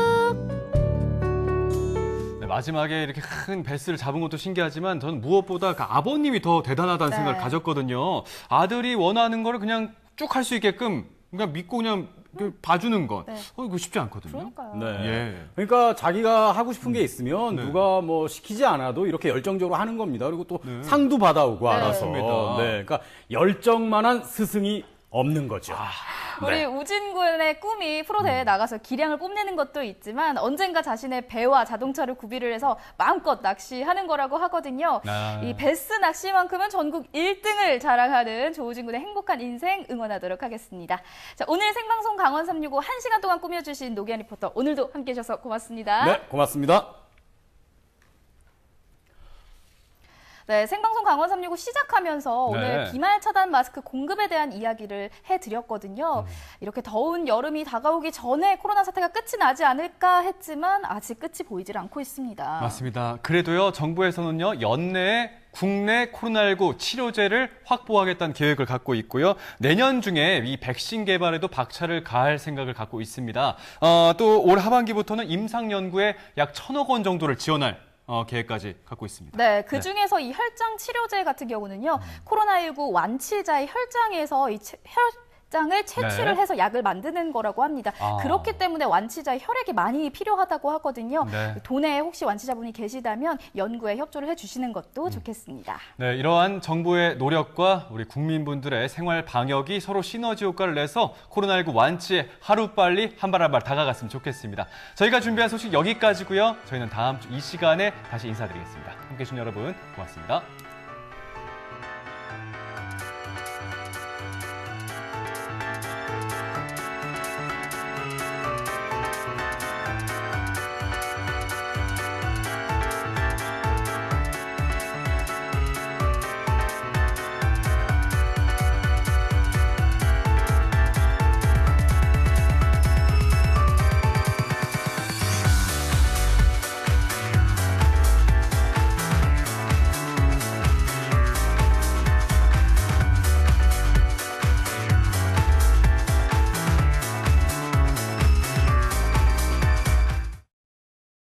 네, 마지막에 이렇게 큰 베스를 잡은 것도 신기하지만 저는 무엇보다 그 아버님이 더 대단하다는 네. 생각을 가졌거든요. 아들이 원하는 거를 그냥 쭉 할 수 있게끔 그냥 믿고 그냥 봐주는 것. 네. 어, 이거 쉽지 않거든요. 그러니까요. 네. 예. 그러니까 자기가 하고 싶은 게 있으면 네. 누가 뭐 시키지 않아도 이렇게 열정적으로 하는 겁니다. 그리고 또 상도 받아오고 네. 알아서. 맞습니다. 네. 그러니까 열정만한 스승이 없는 거죠. 우리 네. 우진 군의 꿈이 프로 대회에 나가서 기량을 뽐내는 것도 있지만 언젠가 자신의 배와 자동차를 구비를 해서 마음껏 낚시하는 거라고 하거든요. 아. 이 베스 낚시만큼은 전국 일 등을 자랑하는 조우진 군의 행복한 인생 응원하도록 하겠습니다. 자, 오늘 생방송 강원 삼육오 한 시간 동안 꾸며주신 노기한 리포터 오늘도 함께해 주셔서 고맙습니다. 네, 고맙습니다. 네, 생방송 강원 삼육오 시작하면서 네. 오늘 비말 차단 마스크 공급에 대한 이야기를 해드렸거든요. 음. 이렇게 더운 여름이 다가오기 전에 코로나 사태가 끝이 나지 않을까 했지만 아직 끝이 보이질 않고 있습니다. 맞습니다. 그래도요, 정부에서는요, 연내에 국내 코로나십구 치료제를 확보하겠다는 계획을 갖고 있고요. 내년 중에 이 백신 개발에도 박차를 가할 생각을 갖고 있습니다. 어, 또 올 하반기부터는 임상 연구에 약 천억 원 정도를 지원할 어, 계획까지 갖고 있습니다. 네, 그 중에서 이 혈장 치료제 같은 경우는요, 코로나십구 완치자의 혈장에서 이 체, 혈장을 채취를 네. 해서 약을 만드는 거라고 합니다. 아. 그렇기 때문에 완치자의 혈액이 많이 필요하다고 하거든요. 네. 도내에 혹시 완치자분이 계시다면 연구에 협조를 해주시는 것도 좋겠습니다. 네, 이러한 정부의 노력과 우리 국민분들의 생활 방역이 서로 시너지 효과를 내서 코로나십구 완치에 하루빨리 한 발 한 발 다가갔으면 좋겠습니다. 저희가 준비한 소식 여기까지고요. 저희는 다음 주 이 시간에 다시 인사드리겠습니다. 함께해 주신 여러분 고맙습니다.